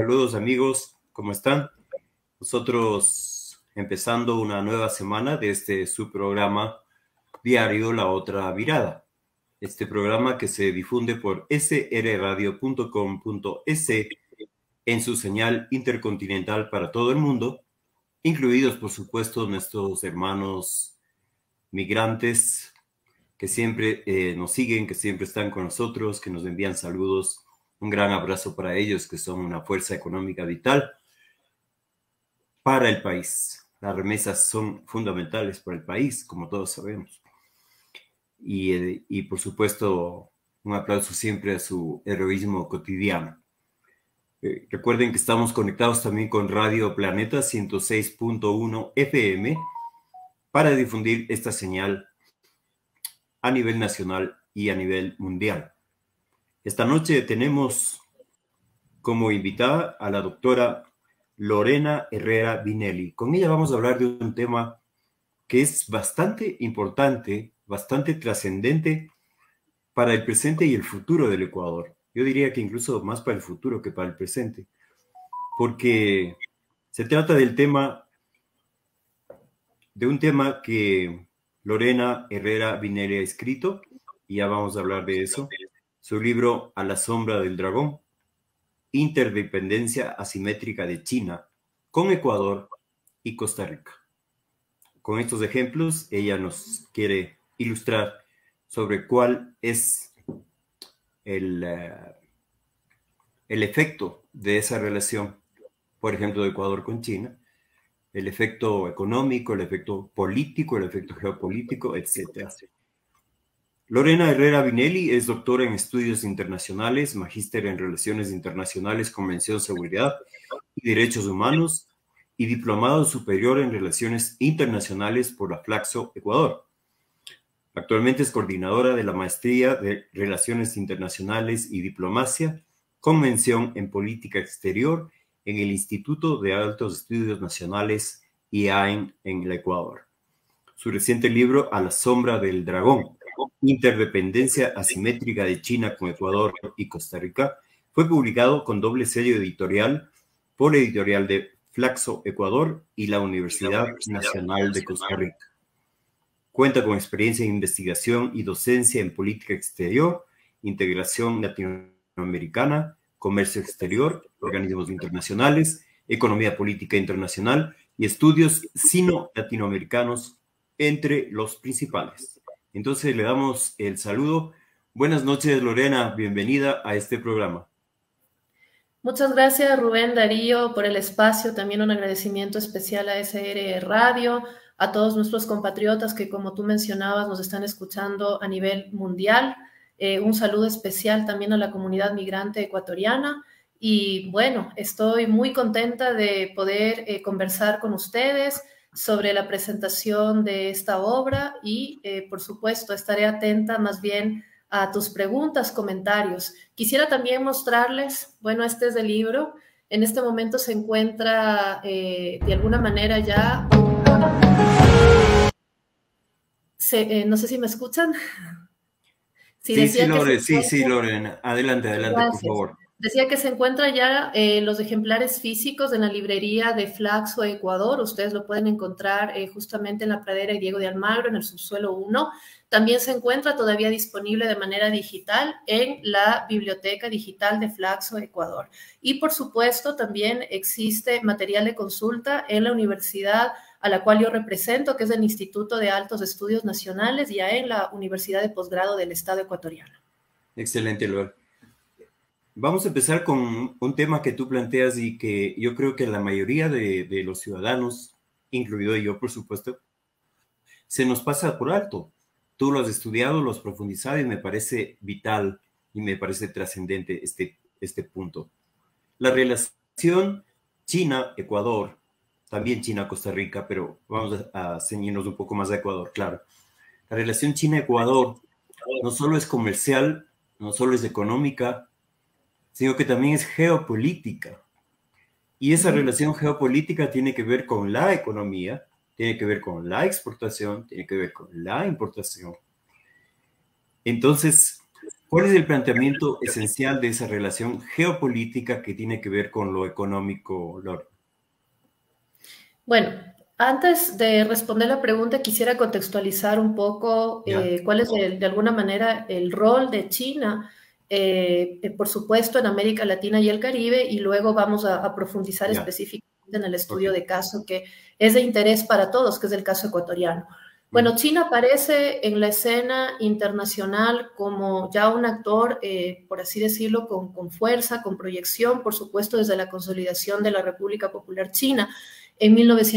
Saludos amigos, ¿cómo están? Nosotros empezando una nueva semana de su programa diario La Otra Virada. Este programa que se difunde por srradio.com.es en su señal intercontinental para todo el mundo, incluidos por supuesto nuestros hermanos migrantes que siempre nos siguen, que siempre están con nosotros, que nos envían saludos. Un gran abrazo para ellos, que son una fuerza económica vital para el país. Las remesas son fundamentales para el país, como todos sabemos. Y por supuesto, un aplauso siempre a su heroísmo cotidiano. Recuerden que estamos conectados también con Radio Planeta 106.1 FM para difundir esta señal a nivel nacional y a nivel mundial. Esta noche tenemos como invitada a la doctora Lorena Herrera Vinelli. Con ella vamos a hablar de un tema que es bastante importante, bastante trascendente para el presente y el futuro del Ecuador. Yo diría que incluso más para el futuro que para el presente, porque se trata de un tema que Lorena Herrera Vinelli ha escrito, y ya vamos a hablar de eso. Su libro A la sombra del dragón, interdependencia asimétrica de China con Ecuador y Costa Rica. Con estos ejemplos, ella nos quiere ilustrar sobre cuál es el efecto de esa relación, por ejemplo, de Ecuador con China, el efecto económico, el efecto político, el efecto geopolítico, etc. Lorena Herrera Vinelli es doctora en estudios internacionales, magíster en relaciones internacionales con mención seguridad y derechos humanos y diplomado superior en relaciones internacionales por la Flaxo Ecuador. Actualmente es coordinadora de la maestría de relaciones internacionales y diplomacia con mención en política exterior en el Instituto de Altos Estudios Nacionales IAEN en el Ecuador. Su reciente libro A la sombra del dragón, interdependencia asimétrica de China con Ecuador y Costa Rica, fue publicado con doble sello editorial por Editorial de Flaxo Ecuador y la Universidad Nacional de Costa Rica. Cuenta con experiencia en investigación y docencia en política exterior, integración latinoamericana, comercio exterior, organismos internacionales, economía política internacional y estudios sino-latinoamericanos, entre los principales. Entonces le damos el saludo. Buenas noches, Lorena, bienvenida a este programa. Muchas gracias, Rubén Darío, por el espacio. También un agradecimiento especial a SR Radio, a todos nuestros compatriotas que, como tú mencionabas, nos están escuchando a nivel mundial. Un saludo especial también a la comunidad migrante ecuatoriana. Y bueno, estoy muy contenta de poder conversar con ustedes sobre la presentación de esta obra y, por supuesto, estaré atenta más bien a tus preguntas, comentarios. Quisiera también mostrarles, bueno, este es el libro. En este momento se encuentra de alguna manera ya... no sé si me escuchan. Sí, Lorena. Adelante, Gracias. por favor. Decía que se encuentra ya los ejemplares físicos en la librería de Flaxo Ecuador. Ustedes lo pueden encontrar justamente en la pradera y Diego de Almagro, en el subsuelo 1. También se encuentra todavía disponible de manera digital en la biblioteca digital de Flaxo Ecuador. Y por supuesto también existe material de consulta en la universidad a la cual yo represento, que es el Instituto de Altos Estudios Nacionales, ya en la Universidad de Posgrado del Estado ecuatoriano. Excelente, Lorena. Vamos a empezar con un tema que tú planteas y que yo creo que la mayoría de los ciudadanos, incluido yo, por supuesto, se nos pasa por alto. Tú lo has estudiado, lo has profundizado y me parece vital y me parece trascendente este punto. La relación China-Ecuador, también China-Costa Rica, pero vamos a ceñirnos un poco más a Ecuador, claro. La relación China-Ecuador no solo es comercial, no solo es económica, sino que también es geopolítica. Y esa relación geopolítica tiene que ver con la economía, tiene que ver con la exportación, tiene que ver con la importación. Entonces, ¿Cuál es el planteamiento esencial de esa relación geopolítica que tiene que ver con lo económico, Lore? Bueno, antes de responder la pregunta, quisiera contextualizar un poco ¿Ya? cuál es de alguna manera el rol de China, por supuesto, en América Latina y el Caribe, y luego vamos a profundizar Ya, específicamente en el ok. estudio de caso que es de interés para todos, que es el caso ecuatoriano. Bueno, Mm, China aparece en la escena internacional como ya un actor, por así decirlo, con fuerza, con proyección, por supuesto, desde la consolidación de la República Popular China en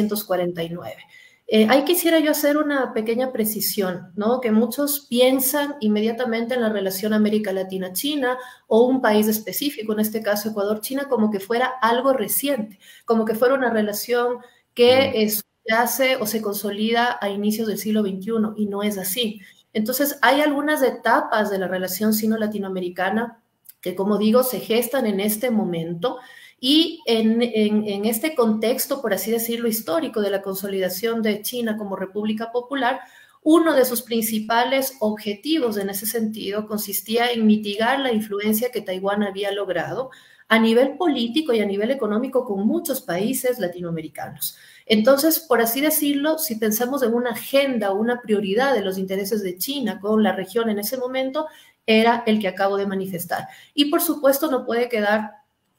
1949. Ahí quisiera yo hacer una pequeña precisión, ¿no? Que muchos piensan inmediatamente en la relación América Latina-China o un país específico, en este caso Ecuador-China, como que fuera algo reciente, como que fuera una relación mm, que hace o se consolida a inicios del siglo XXI, y no es así. Entonces, hay algunas etapas de la relación sino-latinoamericana que, como digo, se gestan en este momento y en este contexto, por así decirlo, histórico de la consolidación de China como República Popular, uno de sus principales objetivos en ese sentido consistía en mitigar la influencia que Taiwán había logrado a nivel político y a nivel económico con muchos países latinoamericanos. Entonces, por así decirlo, si pensamos en una agenda o una prioridad de los intereses de China con la región en ese momento, era el que acabo de manifestar. Y por supuesto no puede quedar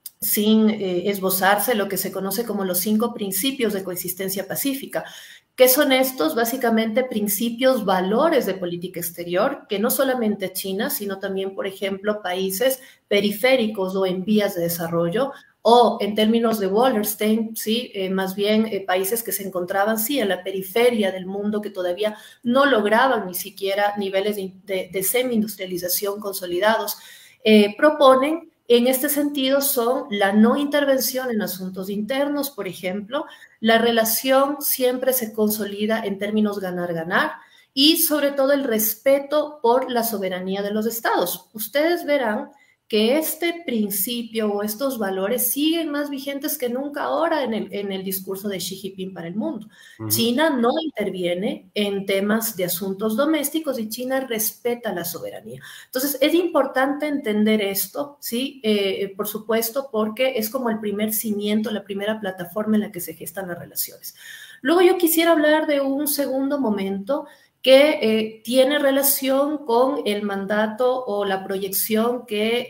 sin esbozarse lo que se conoce como los 5 principios de coexistencia pacífica. ¿Qué son estos? Básicamente principios, valores de política exterior, que no solamente China, sino también, por ejemplo, países periféricos o en vías de desarrollo, o en términos de Wallerstein, ¿sí? Más bien países que se encontraban, sí, en la periferia del mundo, que todavía no lograban ni siquiera niveles de semi-industrialización consolidados, proponen en este sentido son la no intervención en asuntos internos, por ejemplo, la relación siempre se consolida en términos ganar-ganar y sobre todo el respeto por la soberanía de los estados. Ustedes verán que este principio o estos valores siguen más vigentes que nunca ahora en el discurso de Xi Jinping para el mundo. ujú. China no interviene en temas de asuntos domésticos y China respeta la soberanía. Entonces, es importante entender esto, ¿sí? Por supuesto, porque es como el primer cimiento, la primera plataforma en la que se gestan las relaciones. Luego yo quisiera hablar de un segundo momento que tiene relación con el mandato o la proyección que,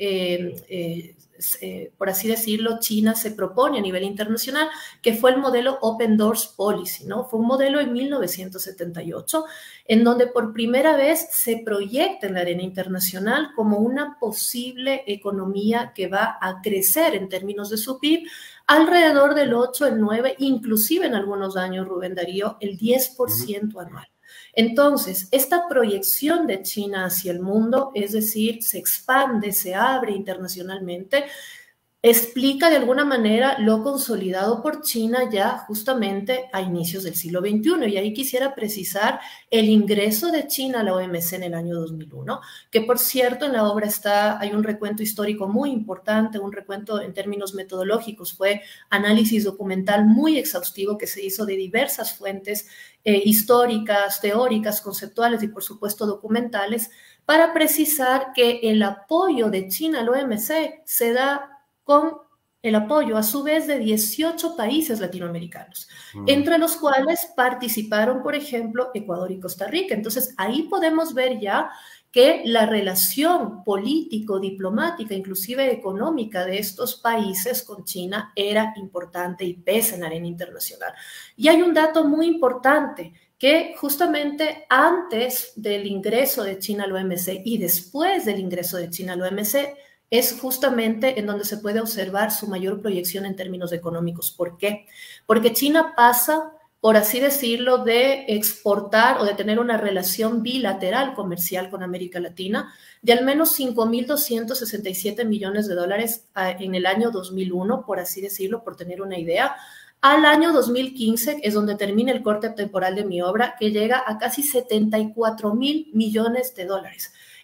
por así decirlo, China se propone a nivel internacional, que fue el modelo Open Doors Policy, ¿no? Fue un modelo en 1978, en donde por primera vez se proyecta en la arena internacional como una posible economía que va a crecer en términos de su PIB alrededor del 8, el 9, inclusive en algunos años, Rubén Darío, el Ujú. 10% anual. Entonces, esta proyección de China hacia el mundo, es decir, se expande, se abre internacionalmente, explica de alguna manera lo consolidado por China ya justamente a inicios del siglo XXI. Y ahí quisiera precisar el ingreso de China a la OMC en el año 2001, que por cierto en la obra hay un recuento histórico muy importante, un recuento en términos metodológicos, fue análisis documental muy exhaustivo que se hizo de diversas fuentes históricas, teóricas, conceptuales y por supuesto documentales, para precisar que el apoyo de China al OMC se da con el apoyo a su vez de 18 países latinoamericanos, Mm, entre los cuales participaron, por ejemplo, Ecuador y Costa Rica. Entonces, ahí podemos ver ya que la relación político, diplomática, inclusive económica de estos países con China era importante y pesa en la arena internacional. Y hay un dato muy importante, que justamente antes del ingreso de China al OMC y después del ingreso de China al OMC, es justamente en donde se puede observar su mayor proyección en términos económicos. ¿Por qué? Porque China pasa, por así decirlo, de exportar o de tener una relación bilateral comercial con América Latina de al menos 5.267 millones de dólares en el año 2001, por así decirlo, por tener una idea, al año 2015, es donde termina el corte temporal de mi obra, que llega a casi 74.000 millones de dólares.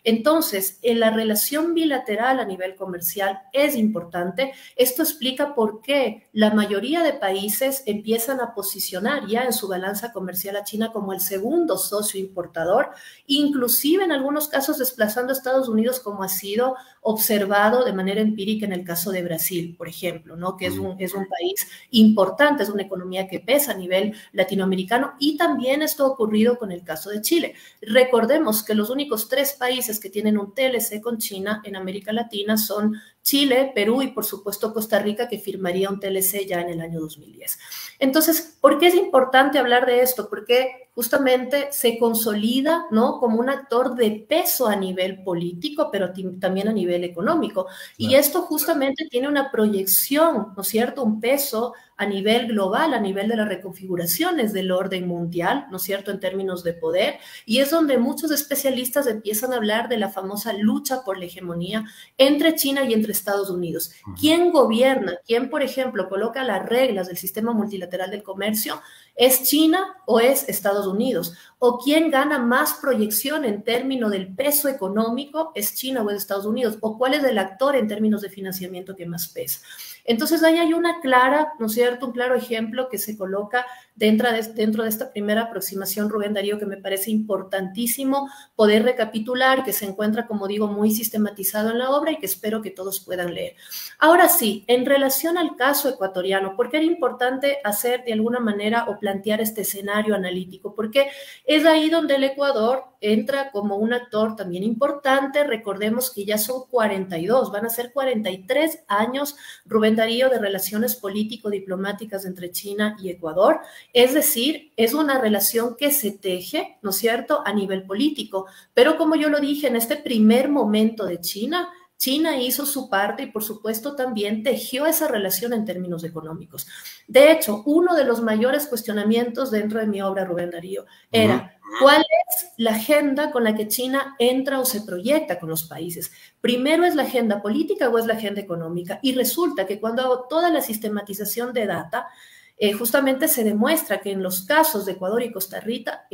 Entonces, en la relación bilateral a nivel comercial es importante. Esto explica por qué la mayoría de países empiezan a posicionar ya en su balanza comercial a China como el segundo socio importador, inclusive en algunos casos desplazando a Estados Unidos, como ha sido observado de manera empírica en el caso de Brasil, por ejemplo, ¿no? Que es un país importante, es una economía que pesa a nivel latinoamericano, y también esto ha ocurrido con el caso de Chile. Recordemos que los únicos 3 países que tienen un TLC con China en América Latina son Chile, Perú y, por supuesto, Costa Rica, que firmaría un TLC ya en el año 2010. Entonces, ¿por qué es importante hablar de esto? Porque justamente se consolida, ¿no?, como un actor de peso a nivel político, pero también a nivel económico. Y esto justamente tiene una proyección, ¿no es cierto?, un peso a nivel global, a nivel de las reconfiguraciones del orden mundial, ¿no es cierto?, en términos de poder, y es donde muchos especialistas empiezan a hablar de la famosa lucha por la hegemonía entre China y entre Estados Unidos. ¿Quién gobierna? ¿Quién, por ejemplo, coloca las reglas del sistema multilateral del comercio? ¿Es China o es Estados Unidos? ¿O quién gana más proyección en términos del peso económico? ¿Es China o es Estados Unidos? ¿O cuál es el actor en términos de financiamiento que más pesa? Entonces, ahí hay una clara, ¿no es cierto?, un claro ejemplo que se coloca dentro de esta primera aproximación, Rubén Darío, que me parece importantísimo poder recapitular, que se encuentra, como digo, muy sistematizado en la obra y que espero que todos puedan leer. Ahora sí, en relación al caso ecuatoriano, ¿por qué era importante hacer de alguna manera o plantear este escenario analítico? Porque es ahí donde el Ecuador entra como un actor también importante. Recordemos que ya son 42, van a ser 43 años, Rubén Darío, de relaciones político-diplomáticas entre China y Ecuador. Es decir, es una relación que se teje, ¿no es cierto?, a nivel político. Pero como yo lo dije, en este primer momento de China, China hizo su parte y, por supuesto, también tejió esa relación en términos económicos. De hecho, uno de los mayores cuestionamientos dentro de mi obra, Rubén Darío, era ¿cuál es la agenda con la que China entra o se proyecta con los países? ¿Primero es la agenda política o es la agenda económica? Y resulta que cuando hago toda la sistematización de data, justamente se demuestra que en los casos de Ecuador y Costa Rica,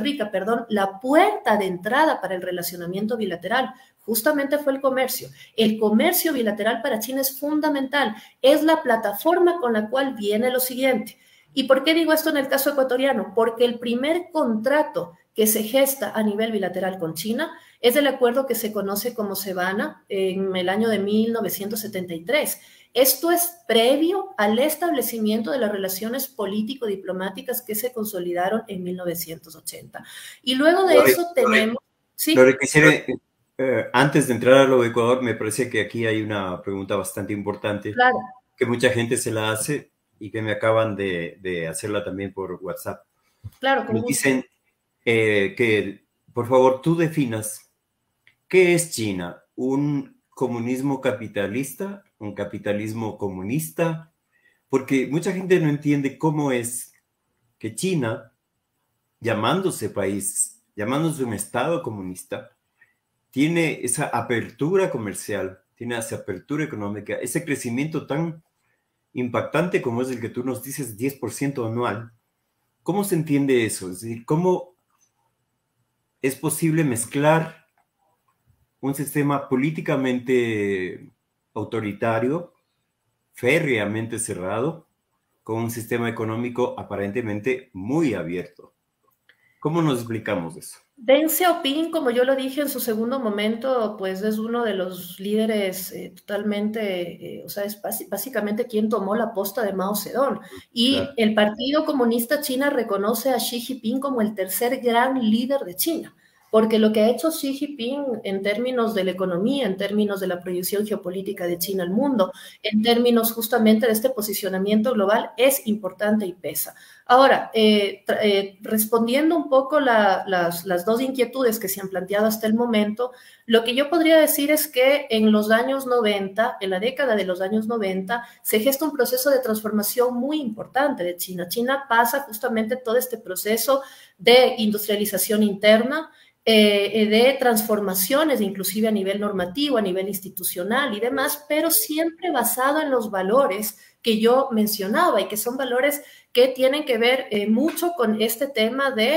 la puerta de entrada para el relacionamiento bilateral justamente fue el comercio. El comercio bilateral para China es fundamental, es la plataforma con la cual viene lo siguiente. ¿Y por qué digo esto en el caso ecuatoriano? Porque el primer contrato que se gesta a nivel bilateral con China es el acuerdo que se conoce como Sebana en el año de 1973. Esto es previo al establecimiento de las relaciones político-diplomáticas que se consolidaron en 1980. Y luego de eso tenemos... ¿sí? Lo que quisiera, antes de entrar a lo de Ecuador, me parece que aquí hay una pregunta bastante importante, claro, que mucha gente se la hace y que me acaban de hacerla también por WhatsApp. Claro, me dicen que, por favor, tú definas qué es China, un comunismo capitalista, un capitalismo comunista, porque mucha gente no entiende cómo es que China, llamándose país, llamándose un estado comunista, tiene esa apertura comercial, tiene esa apertura económica, ese crecimiento tan impactante como es el que tú nos dices, 10% anual. ¿Cómo se entiende eso? Es decir, ¿cómo es posible mezclar un sistema políticamente autoritario, férreamente cerrado, con un sistema económico aparentemente muy abierto? ¿Cómo nos explicamos eso? Deng Xiaoping, como yo lo dije en su segundo momento, pues es uno de los líderes totalmente, o sea, es básicamente quien tomó la posta de Mao Zedong. Y claro, el Partido Comunista China reconoce a Xi Jinping como el tercer gran líder de China, porque lo que ha hecho Xi Jinping en términos de la economía, en términos de la proyección geopolítica de China al mundo, en términos justamente de este posicionamiento global, es importante y pesa. Ahora, respondiendo un poco las dos inquietudes que se han planteado hasta el momento, lo que yo podría decir es que en los años 90, en la década de los años 90, se gesta un proceso de transformación muy importante de China. China pasa justamente todo este proceso de industrialización interna, de transformaciones, inclusive a nivel normativo, a nivel institucional y demás, pero siempre basado en los valores que yo mencionaba y que son valores que tienen que ver mucho con este tema de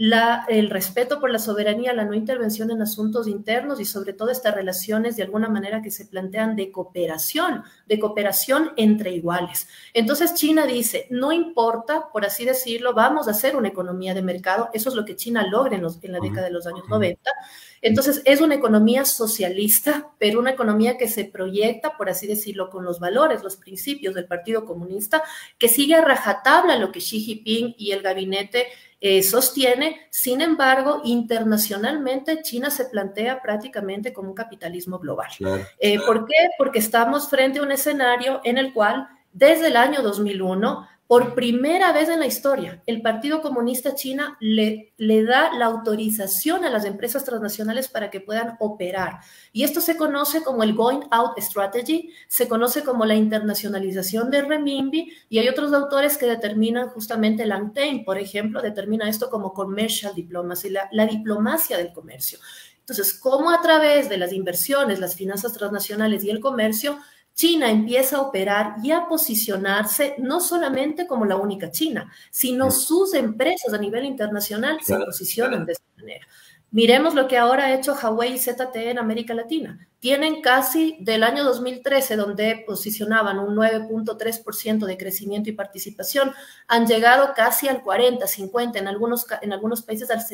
el respeto por la soberanía, la no intervención en asuntos internos y sobre todo estas relaciones de alguna manera que se plantean de cooperación entre iguales. Entonces China dice, no importa, por así decirlo, vamos a hacer una economía de mercado, eso es lo que China logra en la década de los años 90. Entonces es una economía socialista, pero una economía que se proyecta, por así decirlo, con los valores, los principios del Partido Comunista, que sigue a rajatabla lo que Xi Jinping y el gabinete sostiene. Sin embargo, internacionalmente China se plantea prácticamente como un capitalismo global. Claro. ¿Por qué? Porque estamos frente a un escenario en el cual desde el año 2001, por primera vez en la historia, el Partido Comunista China le da la autorización a las empresas transnacionales para que puedan operar. Y esto se conoce como el Going Out Strategy, se conoce como la internacionalización del renminbi, y hay otros autores que determinan justamente, Langtain, por ejemplo, determina esto como commercial diplomacy, la diplomacia del comercio. Entonces, cómo a través de las inversiones, las finanzas transnacionales y el comercio, China empieza a operar y a posicionarse no solamente como la única China, sino sus empresas a nivel internacional se posicionan de esta manera. Miremos lo que ahora ha hecho Huawei y ZTE en América Latina. Tienen casi del año 2013, donde posicionaban un 9.3% de crecimiento y participación, han llegado casi al 40, 50, en algunos países al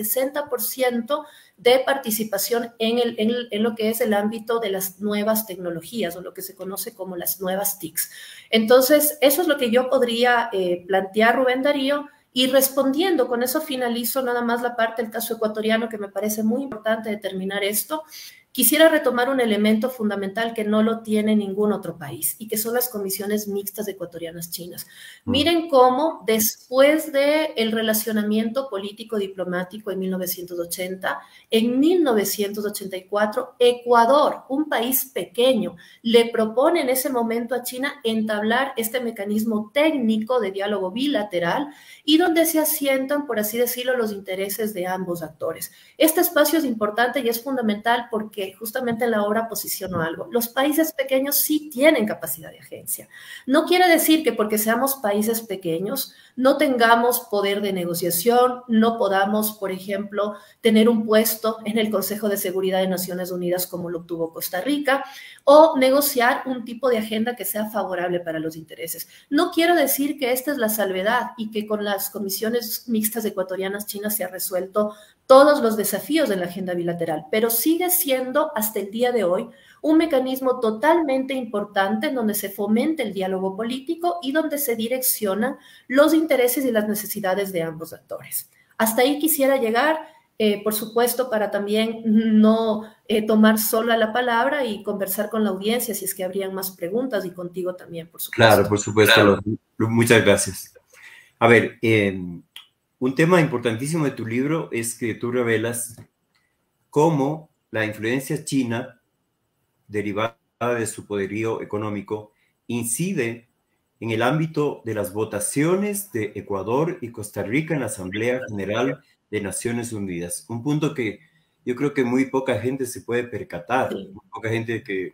60% de participación en lo que es el ámbito de las nuevas tecnologías o lo que se conoce como las nuevas TICs. Entonces, eso es lo que yo podría plantear, Rubén Darío. Y respondiendo, con eso finalizo nada más la parte del caso ecuatoriano, que me parece muy importante determinar esto. Quisiera retomar un elemento fundamental que no lo tiene ningún otro país y que son las comisiones mixtas ecuatorianas chinas. Miren cómo después del relacionamiento político-diplomático en 1980, en 1984, Ecuador, un país pequeño, le propone en ese momento a China entablar este mecanismo técnico de diálogo bilateral y donde se asientan, por así decirlo, los intereses de ambos actores. Este espacio es importante y es fundamental porque justamente en la obra posiciono algo. Los países pequeños sí tienen capacidad de agencia. No quiere decir que porque seamos países pequeños no tengamos poder de negociación, no podamos, por ejemplo, tener un puesto en el Consejo de Seguridad de Naciones Unidas como lo obtuvo Costa Rica, o negociar un tipo de agenda que sea favorable para los intereses. No quiero decir que esta es la salvedad y que con las comisiones mixtas ecuatorianas chinas se ha resuelto todos los desafíos de la agenda bilateral, pero sigue siendo hasta el día de hoy un mecanismo totalmente importante en donde se fomenta el diálogo político y donde se direccionan los intereses y las necesidades de ambos actores. Hasta ahí quisiera llegar, por supuesto, para también no tomar sola la palabra y conversar con la audiencia si es que habrían más preguntas y contigo también, por supuesto. Claro, por supuesto. Claro. Muchas gracias. A ver, un tema importantísimo de tu libro es que tú revelas cómo la influencia china, derivada de su poderío económico, incide en el ámbito de las votaciones de Ecuador y Costa Rica en la Asamblea General de Naciones Unidas. Un punto que yo creo que muy poca gente se puede percatar, muy poca gente que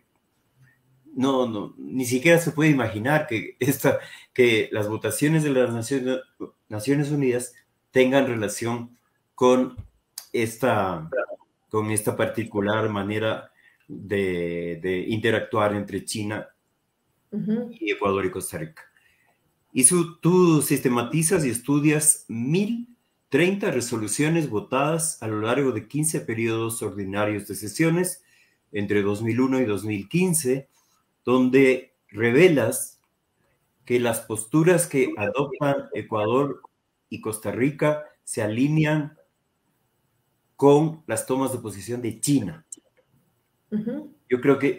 ni siquiera se puede imaginar que las votaciones de las Naciones Unidas tengan relación con esta particular manera de interactuar entre China y Ecuador y Costa Rica. Y tú sistematizas y estudias 1030 resoluciones votadas a lo largo de 15 periodos ordinarios de sesiones entre 2001 y 2015, donde revelas que las posturas que adoptan Ecuador y Costa Rica se alinean con las tomas de posición de China. Yo creo que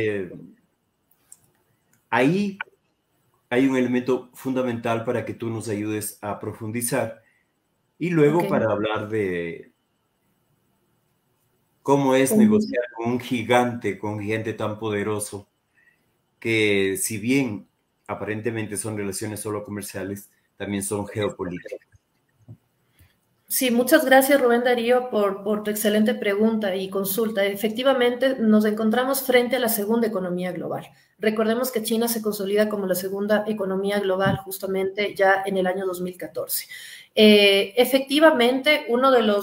ahí hay un elemento fundamental para que tú nos ayudes a profundizar y luego para hablar de cómo es negociar con un gigante tan poderoso que, si bien aparentemente son relaciones solo comerciales, también son geopolíticas. Sí, muchas gracias, Rubén Darío, por tu excelente pregunta y consulta. Efectivamente, nos encontramos frente a la segunda economía global. Recordemos que China se consolida como la segunda economía global justamente ya en el año 2014. Efectivamente, uno de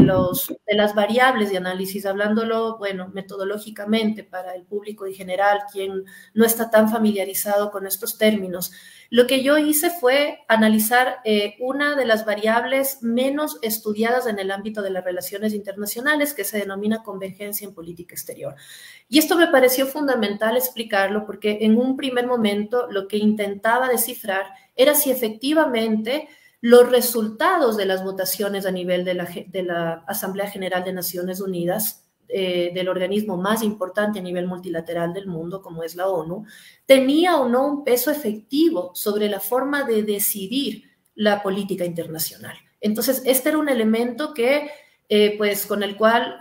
las variables de análisis, hablándolo, bueno, metodológicamente para el público en general, quien no está tan familiarizado con estos términos, lo que yo hice fue analizar una de las variables menos estudiadas en el ámbito de las relaciones internacionales, que se denomina convergencia en política exterior. Y esto me pareció fundamental explicarlo porque en un primer momento lo que intentaba descifrar era si efectivamente los resultados de las votaciones a nivel de la Asamblea General de Naciones Unidas, del organismo más importante a nivel multilateral del mundo, como es la ONU, tenía o no un peso efectivo sobre la forma de decidir la política internacional. Entonces, este era un elemento que, pues, con el cual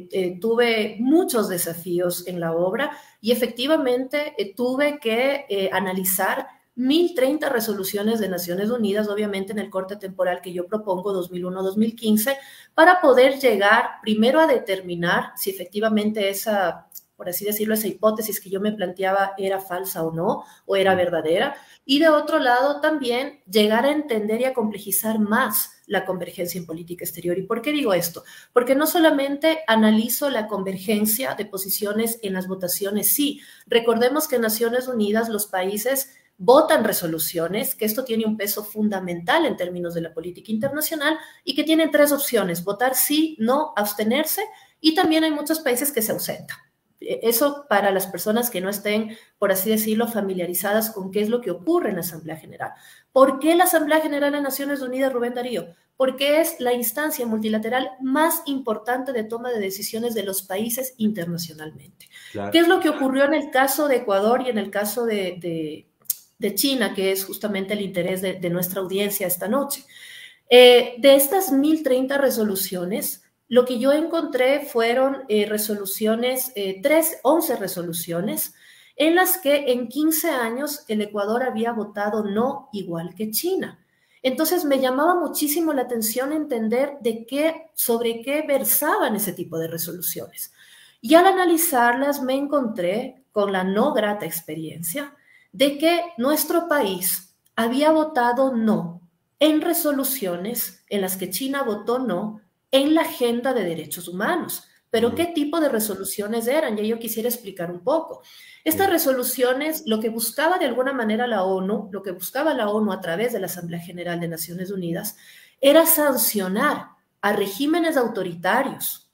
tuve muchos desafíos en la obra y efectivamente tuve que analizar 1030 resoluciones de Naciones Unidas, obviamente en el corte temporal que yo propongo, 2001-2015, para poder llegar primero a determinar si efectivamente esa, por así decirlo, esa hipótesis que yo me planteaba era falsa o no, o era verdadera, y de otro lado también llegar a entender y a complejizar más la convergencia en política exterior. ¿Y por qué digo esto? Porque no solamente analizo la convergencia de posiciones en las votaciones, sí, recordemos que en Naciones Unidas los países votan resoluciones, que esto tiene un peso fundamental en términos de la política internacional y que tienen tres opciones: votar sí, no, abstenerse, y también hay muchos países que se ausentan. Eso para las personas que no estén, por así decirlo, familiarizadas con qué es lo que ocurre en la Asamblea General. ¿Por qué la Asamblea General de Naciones Unidas, Rubén Darío? Porque es la instancia multilateral más importante de toma de decisiones de los países internacionalmente. Claro. ¿Qué es lo que ocurrió en el caso de Ecuador y en el caso de China, que es justamente el interés de nuestra audiencia esta noche? De estas 1030 resoluciones, lo que yo encontré fueron resoluciones, 11 resoluciones, en las que en 15 años el Ecuador había votado no, igual que China. Entonces me llamaba muchísimo la atención entender sobre qué versaban ese tipo de resoluciones. Y al analizarlas me encontré con la no grata experiencia de que nuestro país había votado no en resoluciones en las que China votó no en la agenda de derechos humanos. Pero ¿qué tipo de resoluciones eran? Y yo quisiera explicar un poco. Estas resoluciones, lo que buscaba de alguna manera la ONU, lo que buscaba la ONU a través de la Asamblea General de Naciones Unidas, era sancionar a regímenes autoritarios,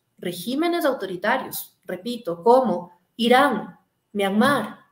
repito, como Irán, Myanmar,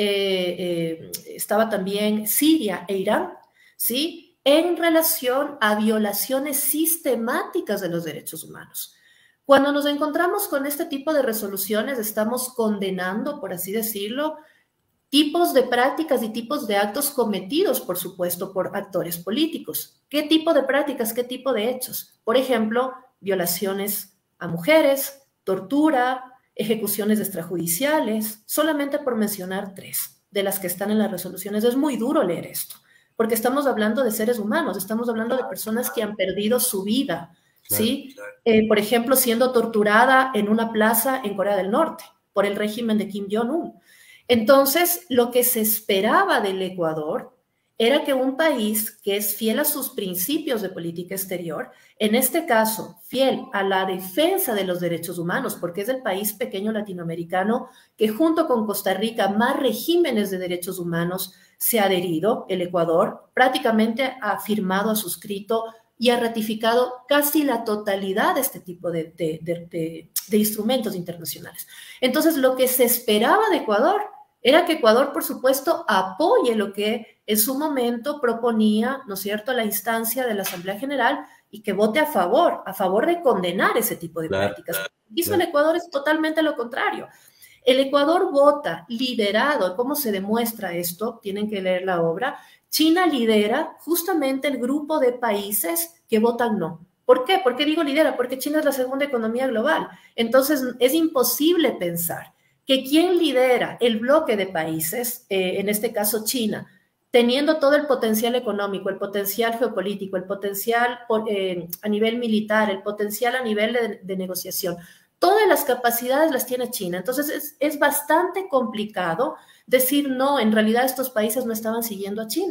estaba también Siria e Irán, ¿sí?, en relación a violaciones sistemáticas de los derechos humanos. Cuando nos encontramos con este tipo de resoluciones, estamos condenando, por así decirlo, tipos de prácticas y tipos de actos cometidos, por supuesto, por actores políticos. ¿Qué tipo de prácticas? ¿Qué tipo de hechos? Por ejemplo, violaciones a mujeres, tortura, ejecuciones extrajudiciales, solamente por mencionar 3 de las que están en las resoluciones. Es muy duro leer esto, porque estamos hablando de seres humanos, estamos hablando de personas que han perdido su vida, ¿sí? Por ejemplo, siendo torturada en una plaza en Corea del Norte por el régimen de Kim Jong-un. Entonces, lo que se esperaba del Ecuador era que un país que es fiel a sus principios de política exterior, en este caso, fiel a la defensa de los derechos humanos, porque es el país pequeño latinoamericano que junto con Costa Rica más regímenes de derechos humanos se ha adherido, el Ecuador prácticamente ha firmado, ha suscrito y ha ratificado casi la totalidad de este tipo de instrumentos internacionales. Entonces, lo que se esperaba de Ecuador era que Ecuador, por supuesto, apoye lo que en su momento proponía, ¿no es cierto?, la instancia de la Asamblea General y que vote a favor de condenar ese tipo de prácticas. Lo que hizo el Ecuador es totalmente lo contrario. El Ecuador vota liderado. ¿Cómo se demuestra esto? Tienen que leer la obra. China lidera justamente el grupo de países que votan no. ¿Por qué? ¿Por qué digo lidera? Porque China es la segunda economía global. Entonces, es imposible pensar que quien lidera el bloque de países, en este caso China, teniendo todo el potencial económico, el potencial geopolítico, el potencial a nivel militar, el potencial a nivel de negociación, todas las capacidades las tiene China. Entonces es bastante complicado decir no, en realidad estos países no estaban siguiendo a China.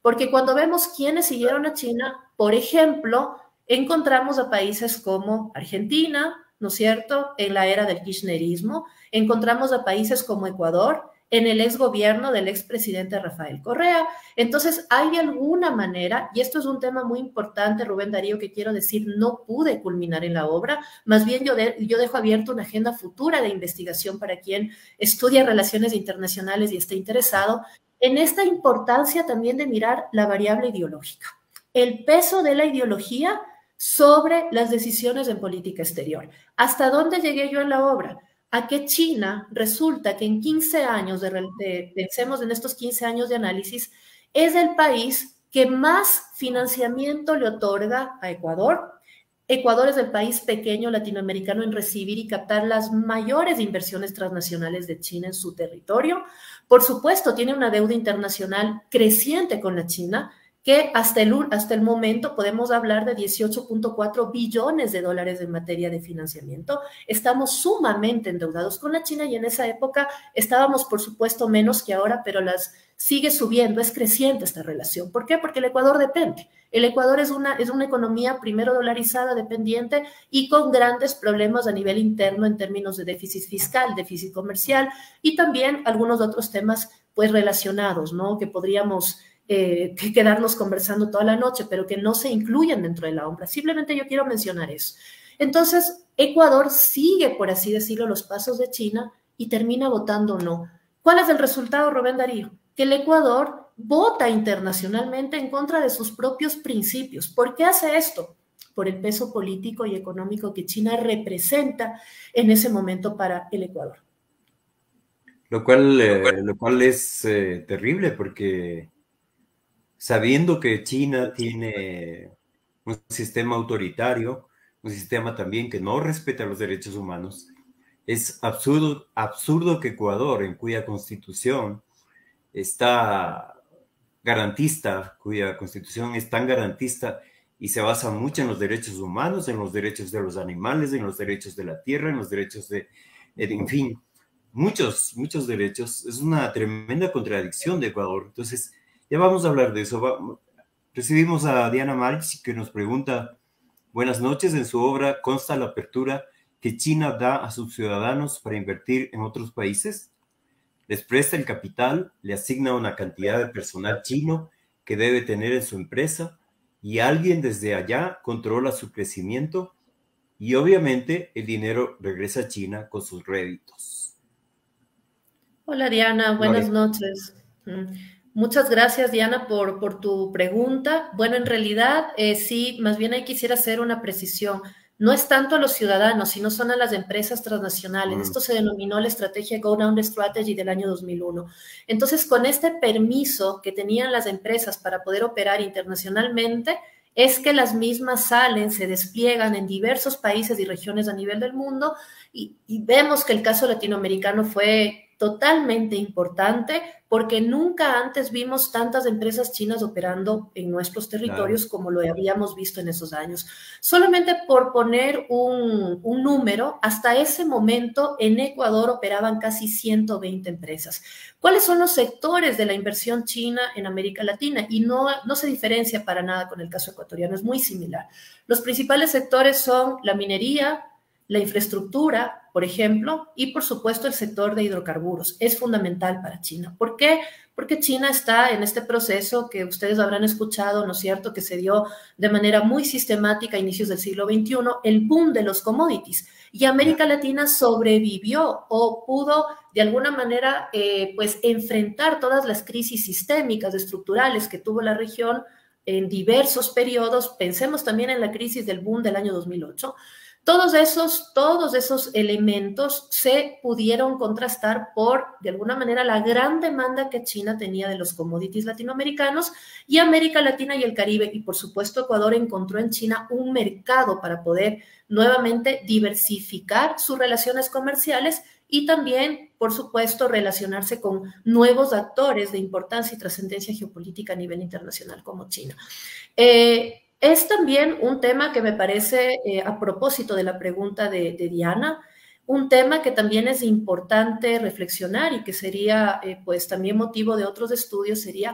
porque cuando vemos quiénes siguieron a China, por ejemplo, encontramos a países como Argentina, ¿no es cierto?, en la era del kirchnerismo, encontramos a países como Ecuador, en el exgobierno del expresidente Rafael Correa. Entonces, hay de alguna manera, y esto es un tema muy importante, Rubén Darío, que quiero decir, no pude culminar en la obra, más bien yo dejo abierto una agenda futura de investigación para quien estudia relaciones internacionales y esté interesado, en esta importancia también de mirar la variable ideológica, el peso de la ideología sobre las decisiones en política exterior. ¿Hasta dónde llegué yo en la obra? A que China resulta que en 15 años, pensemos en estos 15 años de análisis, es el país que más financiamiento le otorga a Ecuador. Ecuador es el país pequeño latinoamericano en recibir y captar las mayores inversiones transnacionales de China en su territorio. Por supuesto, tiene una deuda internacional creciente con la China, que hasta el momento podemos hablar de 18.4 billones de dólares en materia de financiamiento. Estamos sumamente endeudados con la China y en esa época estábamos, por supuesto, menos que ahora, pero sigue subiendo, es creciente esta relación. ¿Por qué? Porque el Ecuador depende. El Ecuador es una economía primero dolarizada, dependiente y con grandes problemas a nivel interno en términos de déficit fiscal, déficit comercial y también algunos otros temas pues relacionados, ¿no? Que podríamos que quedarnos conversando toda la noche, pero que no se incluyen dentro de la obra. Simplemente yo quiero mencionar eso. Entonces, Ecuador sigue, por así decirlo, los pasos de China y termina votando no. ¿Cuál es el resultado, Rubén Darío? Que el Ecuador vota internacionalmente en contra de sus propios principios. ¿Por qué hace esto? Por el peso político y económico que China representa en ese momento para el Ecuador. Lo cual es terrible porque sabiendo que China tiene un sistema autoritario, un sistema también que no respeta los derechos humanos, es absurdo que Ecuador, en cuya constitución está garantista, cuya constitución es tan garantista y se basa mucho en los derechos humanos, en los derechos de los animales, en los derechos de la tierra, en los derechos en fin, muchos derechos. Es una tremenda contradicción de Ecuador. Entonces, ya vamos a hablar de eso. Recibimos a Diana March que nos pregunta, buenas noches, en su obra consta la apertura que China da a sus ciudadanos para invertir en otros países. Les presta el capital, le asigna una cantidad de personal chino que debe tener en su empresa y alguien desde allá controla su crecimiento y obviamente el dinero regresa a China con sus réditos. Hola Diana, buenas noches. Muchas gracias, Diana, por tu pregunta. Bueno, en realidad, sí, más bien ahí quisiera hacer una precisión. No es tanto a los ciudadanos, sino son a las empresas transnacionales. Esto se denominó la estrategia Go Down Strategy del año 2001. Entonces, con este permiso que tenían las empresas para poder operar internacionalmente, es que las mismas salen, se despliegan en diversos países y regiones a nivel del mundo y vemos que el caso latinoamericano fue totalmente importante porque nunca antes vimos tantas empresas chinas operando en nuestros territorios como lo habíamos visto en esos años. Solamente por poner un número, hasta ese momento en Ecuador operaban casi 120 empresas. ¿Cuáles son los sectores de la inversión china en América Latina? Y no se diferencia para nada con el caso ecuatoriano, es muy similar. Los principales sectores son la minería, la infraestructura, por ejemplo, y por supuesto el sector de hidrocarburos. Es fundamental para China. ¿Por qué? Porque China está en este proceso que ustedes habrán escuchado, ¿no es cierto?, que se dio de manera muy sistemática a inicios del siglo XXI, el boom de los commodities. Y América Latina sobrevivió o pudo de alguna manera pues enfrentar todas las crisis sistémicas, estructurales que tuvo la región en diversos periodos. Pensemos también en la crisis del boom del año 2008. Todos esos elementos se pudieron contrastar por, de alguna manera, la gran demanda que China tenía de los commodities latinoamericanos y América Latina y el Caribe. Y, por supuesto, Ecuador encontró en China un mercado para poder nuevamente diversificar sus relaciones comerciales y también, por supuesto, relacionarse con nuevos actores de importancia y trascendencia geopolítica a nivel internacional como China. Es también un tema que me parece, a propósito de la pregunta de Diana, un tema que también es importante reflexionar y que sería pues también motivo de otros estudios, sería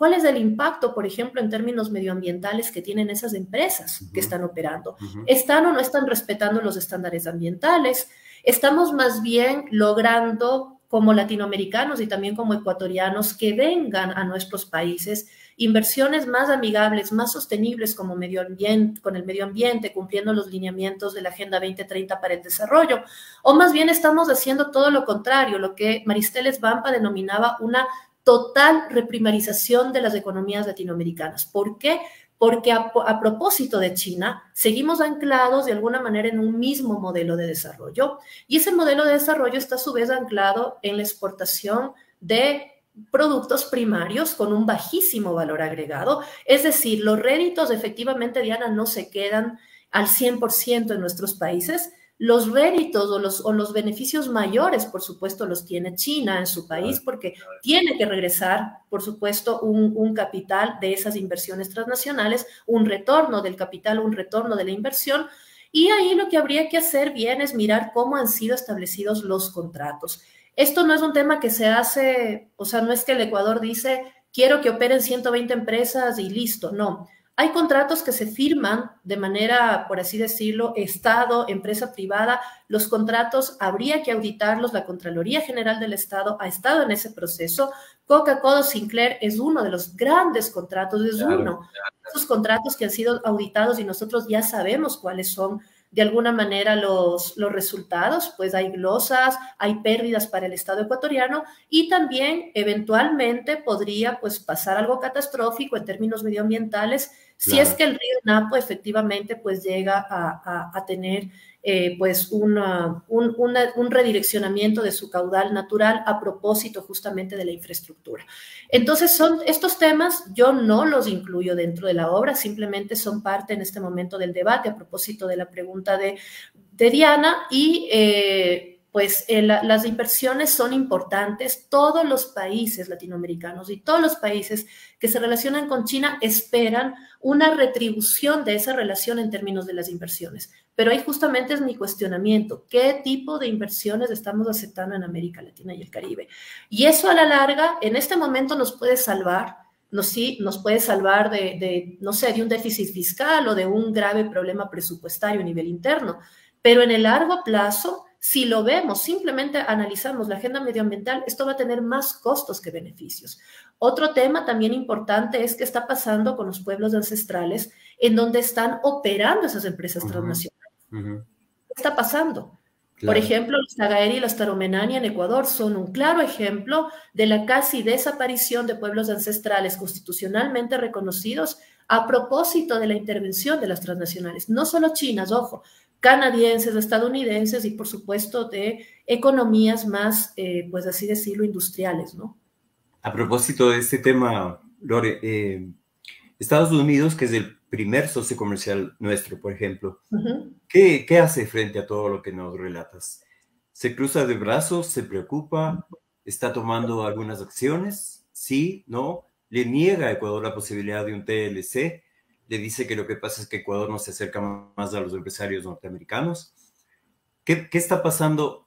¿cuál es el impacto, por ejemplo, en términos medioambientales que tienen esas empresas que están operando? ¿Están o no están respetando los estándares ambientales? ¿Estamos más bien logrando, como latinoamericanos y también como ecuatorianos, que vengan a nuestros países inversiones más amigables, más sostenibles como medio ambiente, con el medio ambiente, cumpliendo los lineamientos de la Agenda 2030 para el desarrollo? O más bien estamos haciendo todo lo contrario, lo que Maristeles Vampa denominaba una total reprimarización de las economías latinoamericanas. ¿Por qué? Porque a propósito de China, seguimos anclados de alguna manera en un mismo modelo de desarrollo, y ese modelo de desarrollo está a su vez anclado en la exportación de productos primarios con un bajísimo valor agregado. Es decir, los réditos efectivamente, Diana, no se quedan al 100% en nuestros países. Los réditos o los beneficios mayores, por supuesto, los tiene China en su país, porque tiene que regresar, por supuesto, un capital de esas inversiones transnacionales, un retorno del capital, un retorno de la inversión. Y ahí lo que habría que hacer bien es mirar cómo han sido establecidos los contratos. Esto no es un tema que se hace, o sea, no es que el Ecuador dice, quiero que operen 120 empresas y listo, no. Hay contratos que se firman de manera, por así decirlo, Estado, empresa privada. Los contratos habría que auditarlos. La Contraloría General del Estado ha estado en ese proceso. Coca-Cola Sinclair es uno de los grandes contratos, es uno de esos contratos que han sido auditados y nosotros ya sabemos cuáles son de alguna manera los resultados. Pues hay glosas, hay pérdidas para el Estado ecuatoriano y también eventualmente podría pues pasar algo catastrófico en términos medioambientales si es que el río Napo efectivamente pues llega a tener pues un redireccionamiento de su caudal natural a propósito justamente de la infraestructura. Entonces son estos temas, yo no los incluyo dentro de la obra, simplemente son parte en este momento del debate a propósito de la pregunta de Diana y pues las inversiones son importantes. Todos los países latinoamericanos y todos los países que se relacionan con China esperan una retribución de esa relación en términos de las inversiones. Pero ahí justamente es mi cuestionamiento. ¿Qué tipo de inversiones estamos aceptando en América Latina y el Caribe? Y eso a la larga, en este momento nos puede salvar, nos puede salvar no sé, de un déficit fiscal o de un grave problema presupuestario a nivel interno. Pero en el largo plazo, si lo vemos, simplemente analizamos la agenda medioambiental, esto va a tener más costos que beneficios. Otro tema también importante es qué está pasando con los pueblos ancestrales en donde están operando esas empresas transnacionales. ¿Qué está pasando? Por ejemplo, los Tagaeri y los Taromenani en Ecuador son un claro ejemplo de la casi desaparición de pueblos ancestrales constitucionalmente reconocidos a propósito de la intervención de las transnacionales, no solo chinas, ojo, canadienses, estadounidenses y por supuesto de economías más, pues así decirlo, industriales, ¿no? A propósito de este tema, Lore, Estados Unidos, que es el primer socio comercial nuestro, por ejemplo, ¿qué hace frente a todo lo que nos relatas? ¿Se cruza de brazos? ¿Se preocupa? ¿Está tomando algunas acciones? ¿Sí? ¿No? ¿Le niega a Ecuador la posibilidad de un TLC? ¿Le dice que lo que pasa es que Ecuador no se acerca más a los empresarios norteamericanos? ¿Qué está pasando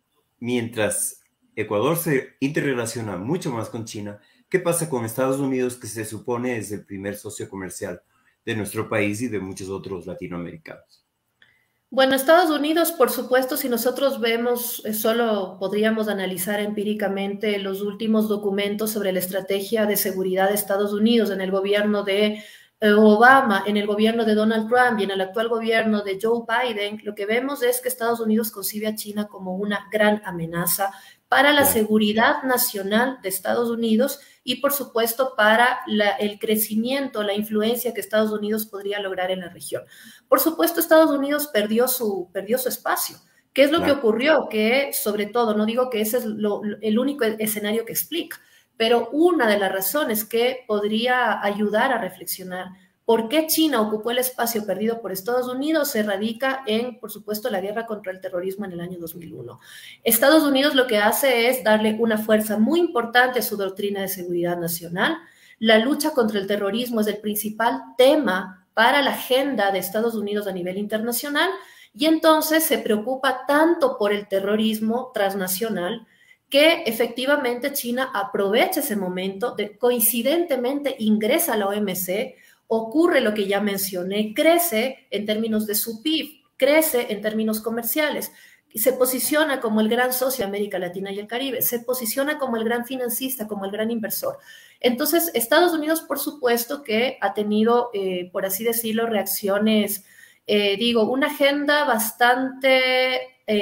mientras Ecuador se interrelaciona mucho más con China? ¿Qué pasa con Estados Unidos, que se supone es el primer socio comercial de nuestro país y de muchos otros latinoamericanos? Bueno, Estados Unidos, por supuesto, si nosotros vemos, solo podríamos analizar empíricamente los últimos documentos sobre la estrategia de seguridad de Estados Unidos en el gobierno de Obama, en el gobierno de Donald Trump y en el actual gobierno de Joe Biden. Lo que vemos es que Estados Unidos concibe a China como una gran amenaza para la seguridad nacional de Estados Unidos y, por supuesto, para el crecimiento, la influencia que Estados Unidos podría lograr en la región. Por supuesto, Estados Unidos perdió su espacio. ¿Qué es lo que ocurrió? Que, sobre todo, no digo que ese es el único escenario que explica, pero una de las razones que podría ayudar a reflexionar por qué China ocupó el espacio perdido por Estados Unidos se radica en, por supuesto, la guerra contra el terrorismo en el año 2001. Estados Unidos lo que hace es darle una fuerza muy importante a su doctrina de seguridad nacional. La lucha contra el terrorismo es el principal tema para la agenda de Estados Unidos a nivel internacional y entonces se preocupa tanto por el terrorismo transnacional que efectivamente China aprovecha ese momento, coincidentemente ingresa a la OMC, ocurre lo que ya mencioné, crece en términos de su PIB, crece en términos comerciales, se posiciona como el gran socio de América Latina y el Caribe, se posiciona como el gran financista, como el gran inversor. Entonces, Estados Unidos, por supuesto, que ha tenido, por así decirlo, reacciones, una agenda bastante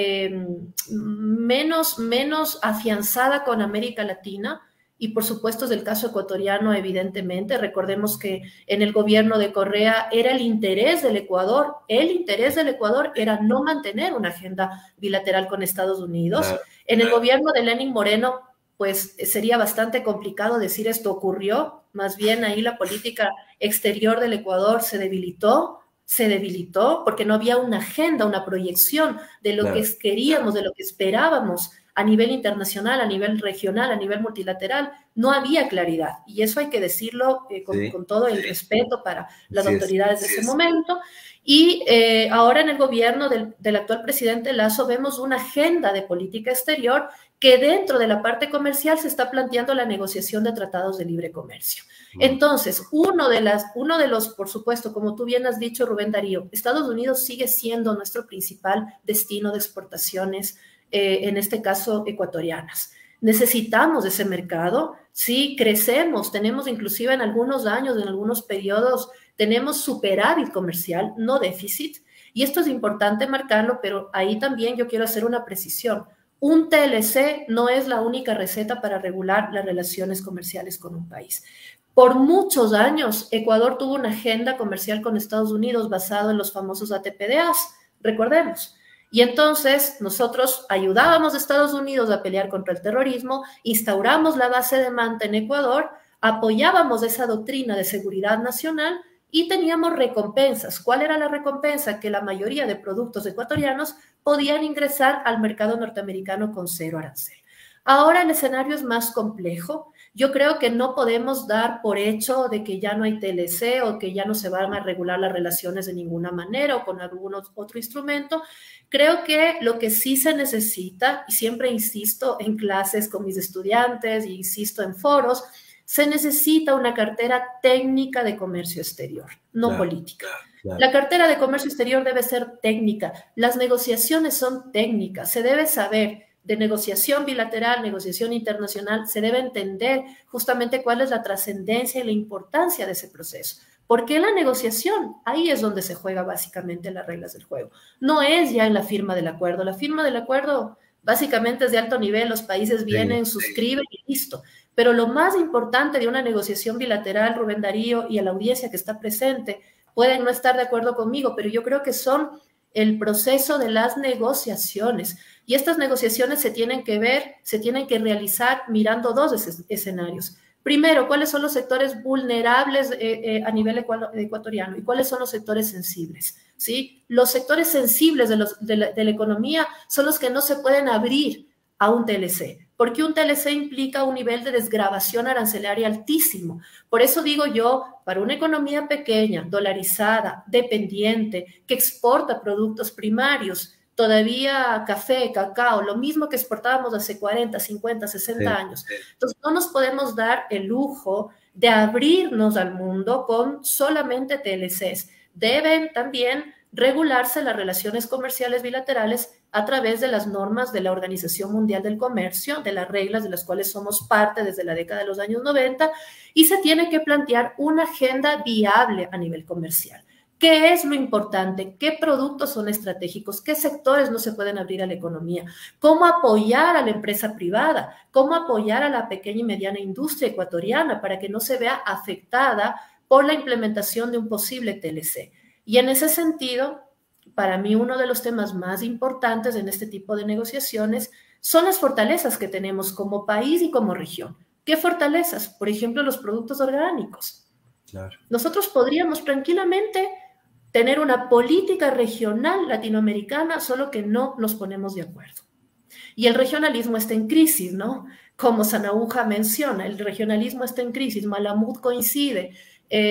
menos afianzada con América Latina, y por supuesto es el caso ecuatoriano, evidentemente. Recordemos que en el gobierno de Correa era el interés del Ecuador era no mantener una agenda bilateral con Estados Unidos. Claro. En el gobierno de Lenín Moreno, pues sería bastante complicado decir esto ocurrió, más bien ahí la política exterior del Ecuador se debilitó porque no había una agenda, una proyección de lo que queríamos, de lo que esperábamos a nivel internacional, a nivel regional, a nivel multilateral. No había claridad, y eso hay que decirlo con todo el respeto para las autoridades de ese momento. Y ahora en el gobierno del actual presidente Lasso vemos una agenda de política exterior que dentro de la parte comercial se está planteando la negociación de tratados de libre comercio. Entonces, uno de los, por supuesto, como tú bien has dicho, Rubén Darío, Estados Unidos sigue siendo nuestro principal destino de exportaciones, en este caso ecuatorianas. Necesitamos ese mercado, sí, crecemos, tenemos inclusive en algunos años, en algunos periodos, tenemos superávit comercial, no déficit, y esto es importante marcarlo, pero ahí también yo quiero hacer una precisión. Un TLC no es la única receta para regular las relaciones comerciales con un país. Por muchos años, Ecuador tuvo una agenda comercial con Estados Unidos basado en los famosos ATPDAs, recordemos. Y entonces nosotros ayudábamos a Estados Unidos a pelear contra el terrorismo, instauramos la base de Manta en Ecuador, apoyábamos esa doctrina de seguridad nacional y teníamos recompensas. ¿Cuál era la recompensa? Que la mayoría de productos ecuatorianos podían ingresar al mercado norteamericano con 0 arancel. Ahora el escenario es más complejo. Yo creo que no podemos dar por hecho de que ya no hay TLC o que ya no se van a regular las relaciones de ninguna manera o con algún otro instrumento. Creo que lo que sí se necesita, y siempre insisto en clases con mis estudiantes y insisto en foros, se necesita una cartera técnica de comercio exterior, no política. Claro. La cartera de comercio exterior debe ser técnica, las negociaciones son técnicas, se debe saber de negociación bilateral, negociación internacional, se debe entender justamente cuál es la trascendencia y la importancia de ese proceso. ¿Por qué la negociación? Ahí es donde se juega básicamente las reglas del juego. No es ya en la firma del acuerdo. La firma del acuerdo básicamente es de alto nivel, los países vienen, suscriben y listo. Pero lo más importante de una negociación bilateral, Rubén Darío y a la audiencia que está presente, pueden no estar de acuerdo conmigo, pero yo creo que son el proceso de las negociaciones. Y estas negociaciones se tienen que realizar mirando dos escenarios. Primero, ¿cuáles son los sectores vulnerables a nivel ecuatoriano y cuáles son los sectores sensibles? ¿Sí? Los sectores sensibles de la economía son los que no se pueden abrir a un TLC, porque un TLC implica un nivel de desgravación arancelaria altísimo. Por eso digo yo, para una economía pequeña, dolarizada, dependiente, que exporta productos primarios, todavía café, cacao, lo mismo que exportábamos hace 40, 50, 60 años. Entonces, no nos podemos dar el lujo de abrirnos al mundo con solamente TLCs. Deben también regularse las relaciones comerciales bilaterales a través de las normas de la Organización Mundial del Comercio, de las reglas de las cuales somos parte desde la década de los años 90, y se tiene que plantear una agenda viable a nivel comercial. ¿Qué es lo importante? ¿Qué productos son estratégicos? ¿Qué sectores no se pueden abrir a la economía? ¿Cómo apoyar a la empresa privada? ¿Cómo apoyar a la pequeña y mediana industria ecuatoriana para que no se vea afectada por la implementación de un posible TLC? Y en ese sentido, para mí uno de los temas más importantes en este tipo de negociaciones son las fortalezas que tenemos como país y como región. ¿Qué fortalezas? Por ejemplo, los productos orgánicos. Claro. Nosotros podríamos tranquilamente tener una política regional latinoamericana, solo que no nos ponemos de acuerdo. Y el regionalismo está en crisis, ¿no? Como Sanauja menciona, el regionalismo está en crisis, Malamud coincide,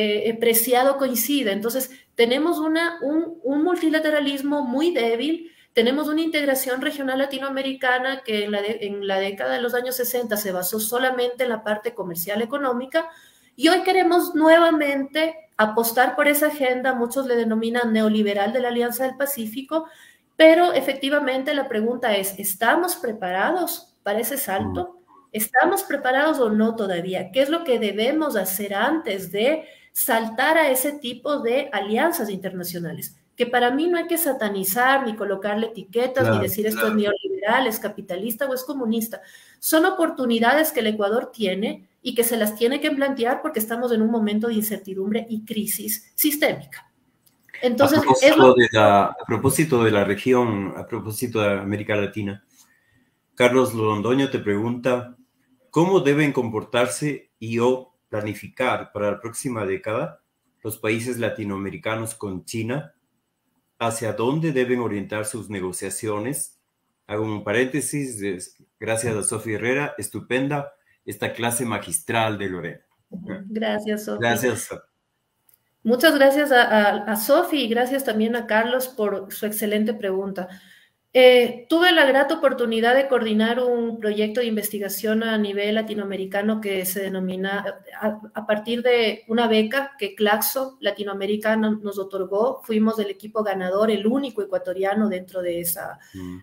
Preciado coincide. Entonces, tenemos un multilateralismo muy débil Tenemos una integración regional latinoamericana que en la década de los años 60 se basó solamente en la parte comercial económica, y hoy queremos nuevamente apostar por esa agenda. Muchos le denominan neoliberal de la Alianza del Pacífico, pero efectivamente la pregunta es, ¿estamos preparados para ese salto? ¿Estamos preparados o no todavía? ¿Qué es lo que debemos hacer antes de saltar a ese tipo de alianzas internacionales? Que para mí no hay que satanizar, ni colocarle etiquetas, ni decir esto es neoliberal, es capitalista o es comunista. Son oportunidades que el Ecuador tiene y que se las tiene que plantear porque estamos en un momento de incertidumbre y crisis sistémica. Entonces, a propósito de la región, a propósito de América Latina, Carlos Londoño te pregunta, ¿cómo deben comportarse y o planificar para la próxima década los países latinoamericanos con China? ¿Hacia dónde deben orientar sus negociaciones? Hago un paréntesis, gracias a Sofía Herrera, estupenda esta clase magistral de Lorena. Gracias, Sofía. Gracias. Muchas gracias a Sofi y gracias también a Carlos por su excelente pregunta. Tuve la grata oportunidad de coordinar un proyecto de investigación a nivel latinoamericano que se denomina, a partir de una beca que Claxo Latinoamericana nos otorgó. Fuimos el equipo ganador, el único ecuatoriano dentro de esa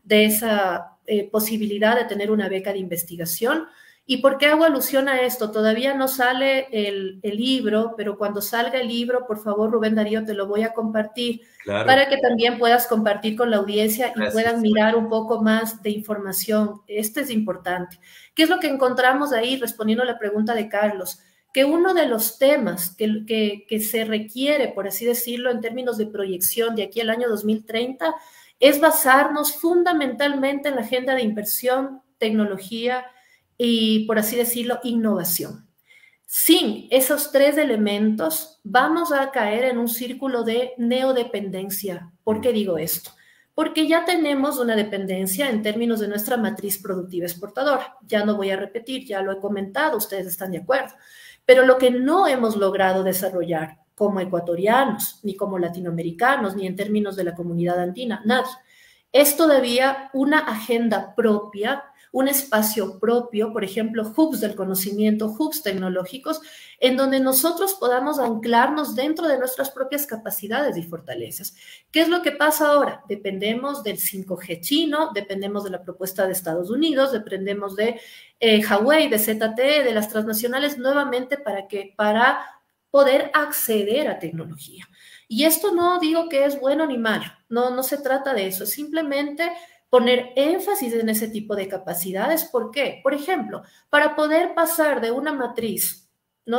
posibilidad de tener una beca de investigación. ¿Y por qué hago alusión a esto? Todavía no sale el libro, pero cuando salga el libro, por favor, Rubén Darío, te lo voy a compartir para que también puedas compartir con la audiencia y puedan mirar un poco más de información. Esto es importante. ¿Qué es lo que encontramos ahí? Respondiendo a la pregunta de Carlos, que uno de los temas que se requiere, por así decirlo, en términos de proyección de aquí al año 2030, es basarnos fundamentalmente en la agenda de inversión, tecnología y, por así decirlo, innovación. Sin esos tres elementos, vamos a caer en un círculo de neodependencia. ¿Por qué digo esto? Porque ya tenemos una dependencia en términos de nuestra matriz productiva exportadora. Ya no voy a repetir, ya lo he comentado, ustedes están de acuerdo. Pero lo que no hemos logrado desarrollar como ecuatorianos, ni como latinoamericanos, ni en términos de la comunidad andina, nadie, es todavía una agenda propia, un espacio propio, por ejemplo, hubs del conocimiento, hubs tecnológicos, en donde nosotros podamos anclarnos dentro de nuestras propias capacidades y fortalezas. ¿Qué es lo que pasa ahora? Dependemos del 5G chino, dependemos de la propuesta de Estados Unidos, dependemos de Huawei, de ZTE, de las transnacionales, nuevamente para poder acceder a tecnología. Y esto no digo que es bueno ni malo, no se trata de eso, es simplemente poner énfasis en ese tipo de capacidades. ¿Por qué? Por ejemplo, para poder pasar de una matriz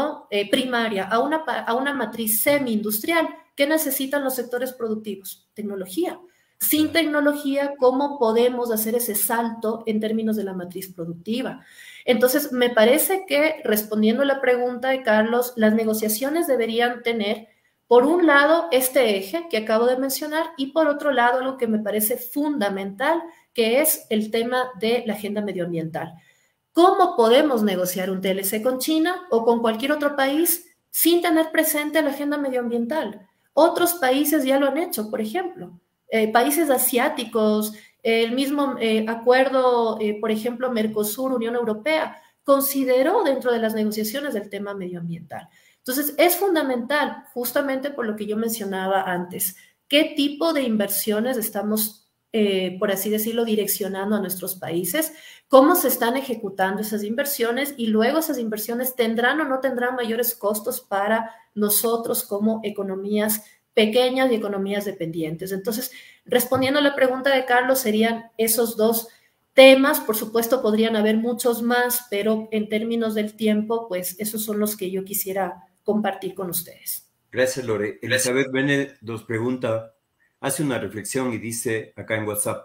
primaria a una matriz semi-industrial, ¿qué necesitan los sectores productivos? Tecnología. Sin tecnología, ¿cómo podemos hacer ese salto en términos de la matriz productiva? Entonces, me parece que, respondiendo a la pregunta de Carlos, las negociaciones deberían tener, por un lado, este eje que acabo de mencionar y por otro lado, algo que me parece fundamental, que es el tema de la agenda medioambiental. ¿Cómo podemos negociar un TLC con China o con cualquier otro país sin tener presente la agenda medioambiental? Otros países ya lo han hecho, por ejemplo, países asiáticos, el mismo acuerdo, por ejemplo, Mercosur-Unión Europea, consideró dentro de las negociaciones el tema medioambiental. Entonces, es fundamental, justamente por lo que yo mencionaba antes, qué tipo de inversiones estamos, por así decirlo, direccionando a nuestros países, cómo se están ejecutando esas inversiones y luego esas inversiones tendrán o no tendrán mayores costos para nosotros como economías pequeñas y economías dependientes. Entonces, respondiendo a la pregunta de Carlos, serían esos dos temas. Por supuesto, podrían haber muchos más, pero en términos del tiempo, pues esos son los que yo quisiera compartir con ustedes. Gracias, Lore. Elizabeth Bennett nos pregunta, hace una reflexión y dice acá en WhatsApp,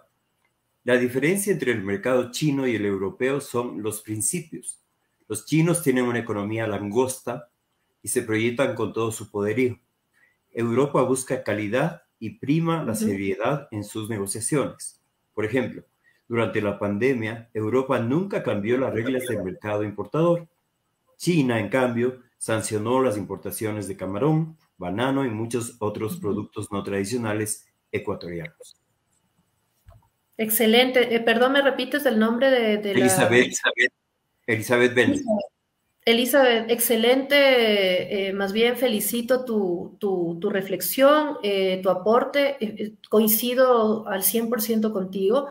la diferencia entre el mercado chino y el europeo son los principios. Los chinos tienen una economía langosta y se proyectan con todo su poderío. Europa busca calidad y prima la seriedad en sus negociaciones. Por ejemplo, durante la pandemia, Europa nunca cambió las reglas del mercado importador. China, en cambio, sancionó las importaciones de camarón, banano y muchos otros productos no tradicionales ecuatorianos. Excelente. Perdón, ¿me repites el nombre de la... Elizabeth Bennet. Elizabeth, excelente. Más bien felicito tu reflexión, tu aporte. Coincido al 100% contigo.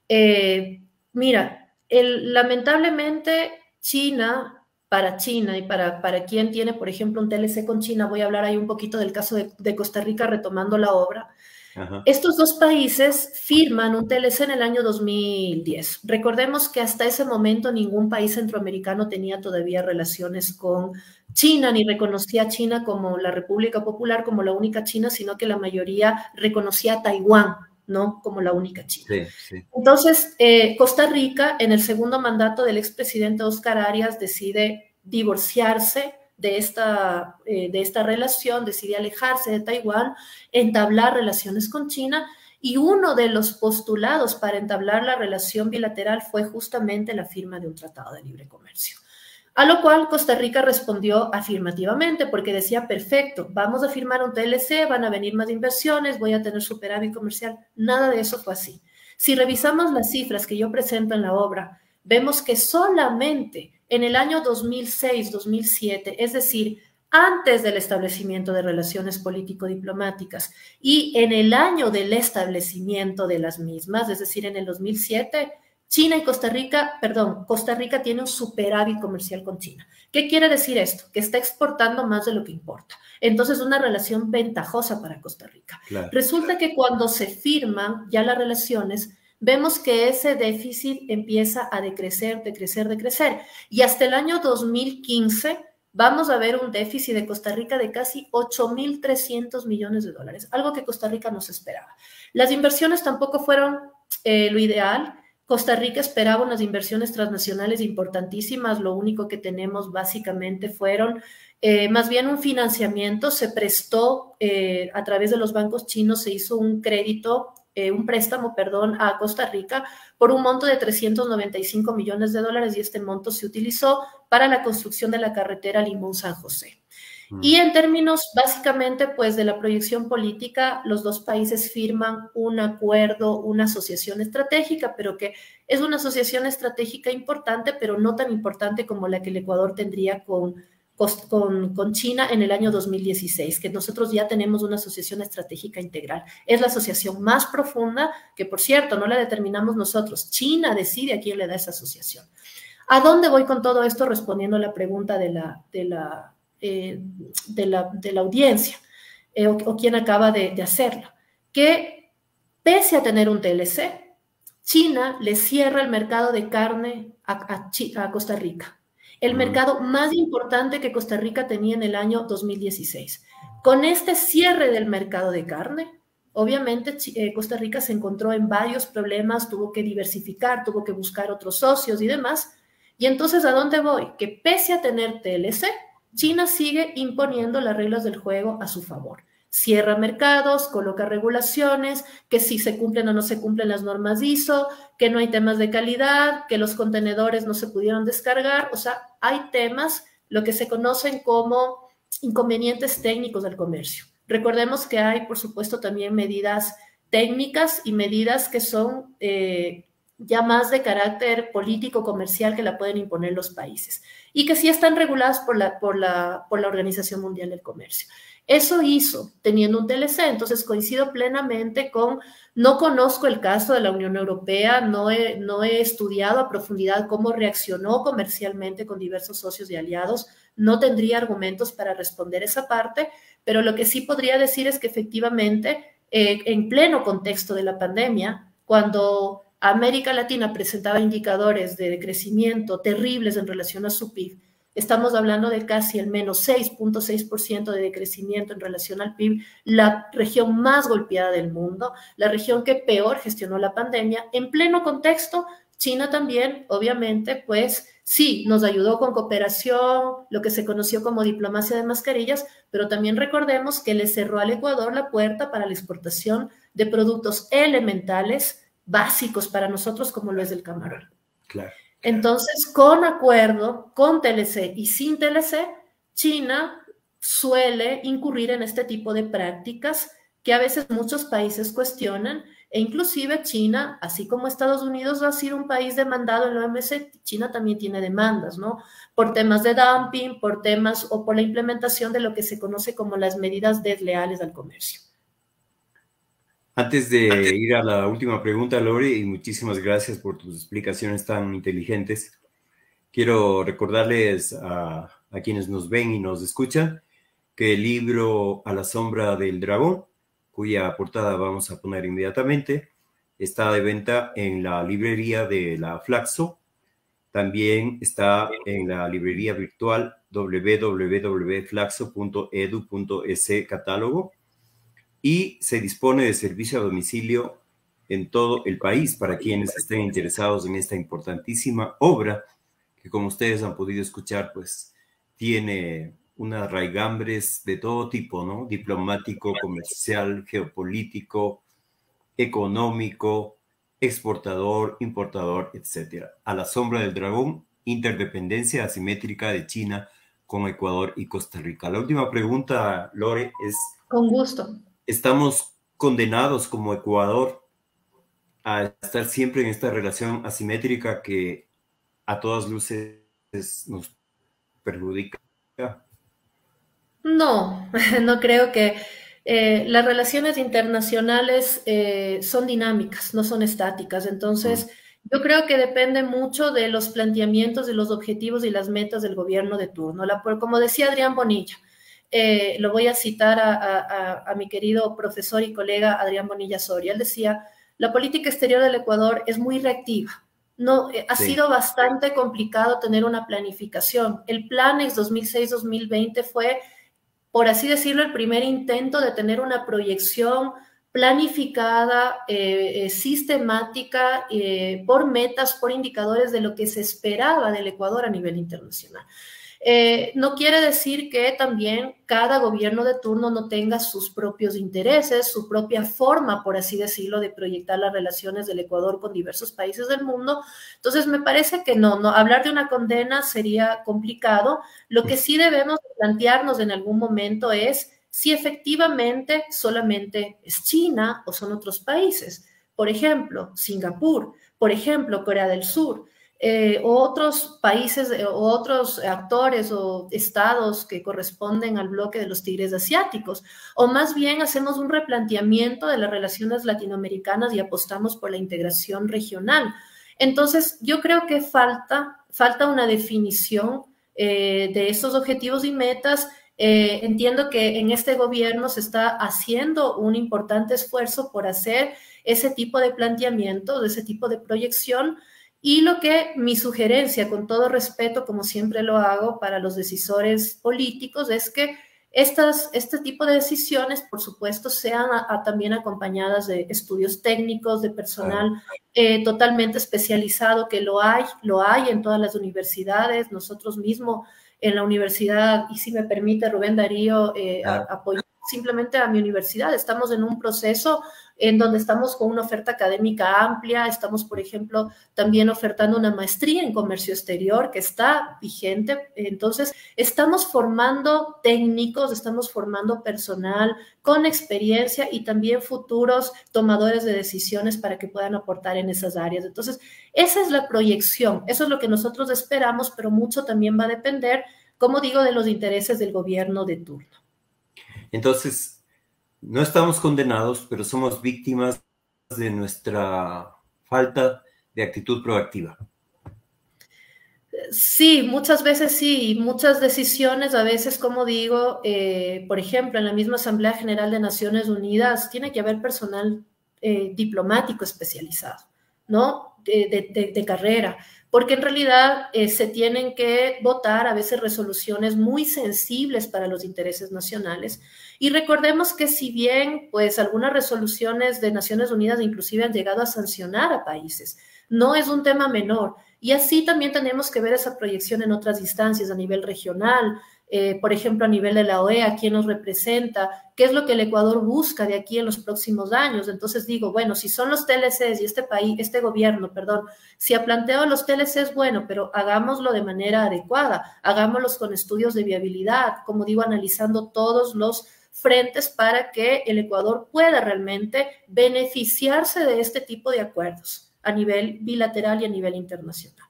Mira, lamentablemente China, para China y para quien tiene, por ejemplo, un TLC con China, voy a hablar ahí un poquito del caso de Costa Rica retomando la obra. Ajá. Estos dos países firman un TLC en el año 2010. Recordemos que hasta ese momento ningún país centroamericano tenía todavía relaciones con China, ni reconocía a China como la República Popular, como la única China, sino que la mayoría reconocía a Taiwán, ¿no? Como la única China. Sí, sí. Entonces, Costa Rica, en el segundo mandato del expresidente Oscar Arias, decide divorciarse de esta relación, decide alejarse de Taiwán, entablar relaciones con China, y uno de los postulados para entablar la relación bilateral fue justamente la firma de un tratado de libre comercio. A lo cual Costa Rica respondió afirmativamente porque decía, perfecto, vamos a firmar un TLC, van a venir más inversiones, voy a tener superávit comercial. Nada de eso fue así. Si revisamos las cifras que yo presento en la obra, vemos que solamente en el año 2006-2007, es decir, antes del establecimiento de relaciones político-diplomáticas y en el año del establecimiento de las mismas, es decir, en el 2007, China y Costa Rica, perdón, Costa Rica tiene un superávit comercial con China. ¿Qué quiere decir esto? Que está exportando más de lo que importa. Entonces, una relación ventajosa para Costa Rica. Claro. Resulta que cuando se firman ya las relaciones, vemos que ese déficit empieza a decrecer. Y hasta el año 2015 vamos a ver un déficit de Costa Rica de casi 8.300 millones de dólares, algo que Costa Rica no se esperaba. Las inversiones tampoco fueron lo ideal. Costa Rica esperaba unas inversiones transnacionales importantísimas, lo único que tenemos básicamente fueron más bien un financiamiento, se prestó a través de los bancos chinos, se hizo un préstamo, a Costa Rica por un monto de 395 millones de dólares y este monto se utilizó para la construcción de la carretera Limón-San José. Y en términos básicamente pues de la proyección política, los dos países firman un acuerdo, una asociación estratégica, pero que es una asociación estratégica importante, pero no tan importante como la que el Ecuador tendría con China en el año 2016, que nosotros ya tenemos una asociación estratégica integral. Es la asociación más profunda, que por cierto, no la determinamos nosotros. China decide a quién le da esa asociación. ¿A dónde voy con todo esto? Respondiendo a la pregunta de la audiencia o quien acaba de hacerlo, que pese a tener un TLC, China le cierra el mercado de carne a Costa Rica, el mercado más importante que Costa Rica tenía en el año 2016. Con este cierre del mercado de carne, obviamente Costa Rica se encontró en varios problemas, tuvo que diversificar, tuvo que buscar otros socios y demás. Y entonces, ¿a dónde voy? Que pese a tener TLC, China sigue imponiendo las reglas del juego a su favor. Cierra mercados, coloca regulaciones, que si se cumplen o no se cumplen las normas ISO, que no hay temas de calidad, que los contenedores no se pudieron descargar. O sea, hay temas, lo que se conocen como inconvenientes técnicos del comercio. Recordemos que hay, por supuesto, también medidas técnicas y medidas que son ya más de carácter político, comercial, que la pueden imponer los países y que sí están reguladas por la Organización Mundial del Comercio. Eso hizo teniendo un TLC, entonces coincido plenamente no conozco el caso de la Unión Europea, no he estudiado a profundidad cómo reaccionó comercialmente con diversos socios y aliados, no tendría argumentos para responder esa parte, pero lo que sí podría decir es que efectivamente, en pleno contexto de la pandemia, cuando América Latina presentaba indicadores de crecimiento terribles en relación a su PIB, estamos hablando de casi al menos 6.6% de decrecimiento en relación al PIB, la región más golpeada del mundo, la región que peor gestionó la pandemia. En pleno contexto, China también, obviamente, pues sí, nos ayudó con cooperación, lo que se conoció como diplomacia de mascarillas, pero también recordemos que le cerró al Ecuador la puerta para la exportación de productos elementales básicos para nosotros como lo es el camarón. Claro. Entonces, con acuerdo, con TLC y sin TLC, China suele incurrir en este tipo de prácticas que a veces muchos países cuestionan, E inclusive China, así como Estados Unidos ha sido un país demandado en la OMC, China también tiene demandas, ¿no? Por temas de dumping, por temas o por la implementación de lo que se conoce como las medidas desleales al comercio. Antes de ir a la última pregunta, Lore, y muchísimas gracias por tus explicaciones tan inteligentes, quiero recordarles a quienes nos ven y nos escuchan que el libro A la sombra del dragón, cuya portada vamos a poner inmediatamente, está de venta en la librería de la Flaxo. También está en la librería virtual www.flaxo.edu.es catálogo y se dispone de servicio a domicilio en todo el país para quienes estén interesados en esta importantísima obra que, como ustedes han podido escuchar, pues tiene unas raigambres de todo tipo, ¿no? Diplomático, comercial, geopolítico, económico, exportador, importador, etc. A la sombra del dragón, interdependencia asimétrica de China con Ecuador y Costa Rica. La última pregunta, Lore, es... Con gusto. ¿Estamos condenados como Ecuador a estar siempre en esta relación asimétrica que a todas luces nos perjudica? No, no creo que las relaciones internacionales son dinámicas, no son estáticas. Entonces, yo creo que depende mucho de los planteamientos, de los objetivos y las metas del gobierno de turno. Como decía Adrián Bonilla, lo voy a citar a mi querido profesor y colega Adrián Bonilla Soria. Él decía, la política exterior del Ecuador es muy reactiva. No, ha sido bastante complicado tener una planificación. El Planex 2006-2020 fue, por así decirlo, el primer intento de tener una proyección planificada, sistemática, por metas, por indicadores de lo que se esperaba del Ecuador a nivel internacional. No quiere decir que también cada gobierno de turno no tenga sus propios intereses, su propia forma, por así decirlo, de proyectar las relaciones del Ecuador con diversos países del mundo. Entonces, me parece que no, hablar de una condena sería complicado. Lo que sí debemos plantearnos en algún momento es si efectivamente solamente es China o son otros países. Por ejemplo, Singapur, por ejemplo, Corea del Sur. O otros países o otros actores o estados que corresponden al bloque de los tigres asiáticos, o más bien hacemos un replanteamiento de las relaciones latinoamericanas y apostamos por la integración regional. Entonces, yo creo que falta una definición de esos objetivos y metas. Entiendo que en este gobierno se está haciendo un importante esfuerzo por hacer ese tipo de planteamiento, de ese tipo de proyección. Y mi sugerencia, con todo respeto, como siempre lo hago para los decisores políticos, es que este tipo de decisiones, por supuesto, sean también acompañadas de estudios técnicos, de personal totalmente especializado, que lo hay en todas las universidades. Nosotros mismos en la universidad, y si me permite, Rubén Darío, apoyar simplemente a mi universidad. Estamos en un proceso en donde estamos con una oferta académica amplia. Estamos, por ejemplo, también ofertando una maestría en comercio exterior que está vigente. Entonces, estamos formando técnicos, estamos formando personal con experiencia y también futuros tomadores de decisiones para que puedan aportar en esas áreas. Entonces, esa es la proyección, eso es lo que nosotros esperamos, pero mucho también va a depender, como digo, de los intereses del gobierno de turno. Entonces, no estamos condenados, pero somos víctimas de nuestra falta de actitud proactiva. Sí, muchas veces sí, muchas decisiones, a veces, como digo, por ejemplo, en la misma Asamblea General de Naciones Unidas tiene que haber personal diplomático especializado, ¿no? De carrera, porque en realidad se tienen que votar a veces resoluciones muy sensibles para los intereses nacionales. Y recordemos que si bien, pues, algunas resoluciones de Naciones Unidas inclusive han llegado a sancionar a países, no es un tema menor. Y así también tenemos que ver esa proyección en otras instancias a nivel regional, por ejemplo, a nivel de la OEA, quién nos representa, qué es lo que el Ecuador busca de aquí en los próximos años. Entonces digo, bueno, si son los TLCs y este gobierno, si ha planteado los TLCs, bueno, pero hagámoslo de manera adecuada, hagámoslos con estudios de viabilidad, como digo, analizando todos los frentes para que el Ecuador pueda realmente beneficiarse de este tipo de acuerdos a nivel bilateral y a nivel internacional.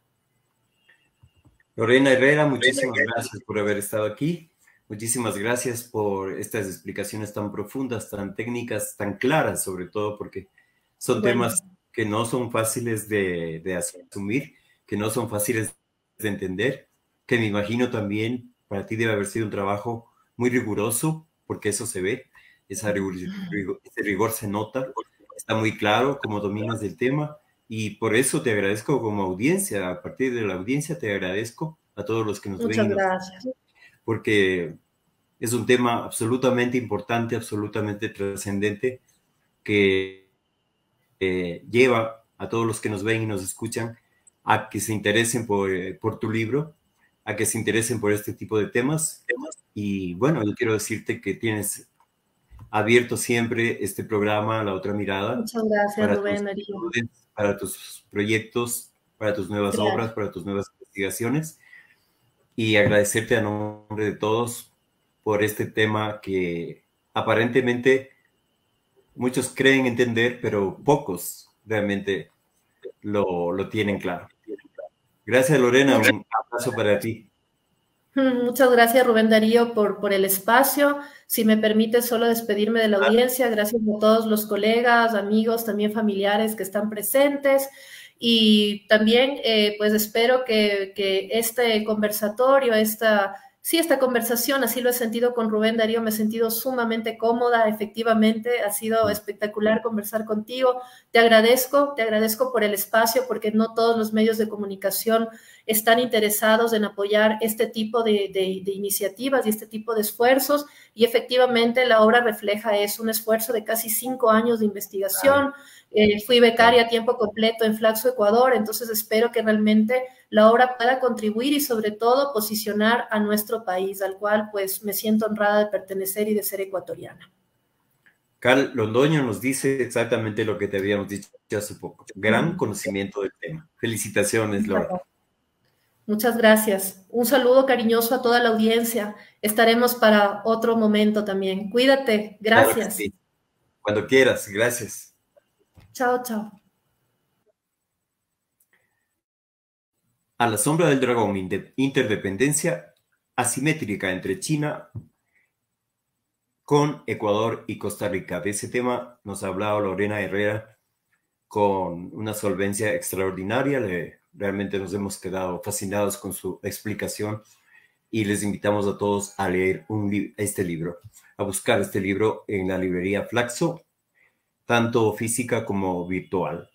Lorena Herrera, muchísimas gracias por haber estado aquí. Muchísimas gracias por estas explicaciones tan profundas, tan técnicas, tan claras, sobre todo porque son temas que no son fáciles de asumir, que no son fáciles de entender, que me imagino también para ti debe haber sido un trabajo muy riguroso, porque eso se ve, ese rigor se nota, está muy claro cómo dominas el tema, y por eso te agradezco como audiencia. A partir de la audiencia te agradezco a todos los que nos ven. Muchas gracias. Porque es un tema absolutamente importante, absolutamente trascendente, que lleva a todos los que nos ven y nos escuchan a que se interesen por tu libro, a que se interesen por este tipo de temas. Y bueno, yo quiero decirte que tienes abierto siempre este programa, La Otra Mirada. Muchas gracias, Rubén Darío. Para tus proyectos, para tus nuevas obras, para tus nuevas investigaciones. Y agradecerte a nombre de todos por este tema que aparentemente muchos creen entender, pero pocos realmente lo tienen claro. Gracias, Lorena. Un abrazo para ti. Muchas gracias, Rubén Darío, por el espacio. Si me permite solo despedirme de la audiencia, gracias a todos los colegas, amigos, también familiares que están presentes. Y también, pues espero que este conversatorio, esta conversación, así lo he sentido con Rubén Darío, me he sentido sumamente cómoda, efectivamente, ha sido espectacular conversar contigo. Te agradezco por el espacio, porque no todos los medios de comunicación están interesados en apoyar este tipo de iniciativas y este tipo de esfuerzos, y efectivamente la obra refleja un esfuerzo de casi 5 años de investigación. Fui becaria a tiempo completo en Flaxo, Ecuador, entonces espero que realmente la obra pueda contribuir y sobre todo posicionar a nuestro país, al cual pues me siento honrada de pertenecer y de ser ecuatoriana. Carl Londoño nos dice exactamente lo que te habíamos dicho hace poco. Gran conocimiento del tema. Felicitaciones, Laura. Muchas gracias. Un saludo cariñoso a toda la audiencia. Estaremos para otro momento también. Cuídate. Gracias. Claro que sí. Cuando quieras. Gracias. Chao, chao. A la sombra del dragón, interdependencia asimétrica entre China con Ecuador y Costa Rica. De ese tema nos ha hablado Lorena Herrera con una solvencia extraordinaria. Realmente nos hemos quedado fascinados con su explicación y les invitamos a todos a leer este libro, a buscar este libro en la librería Flaxo, tanto física como virtual.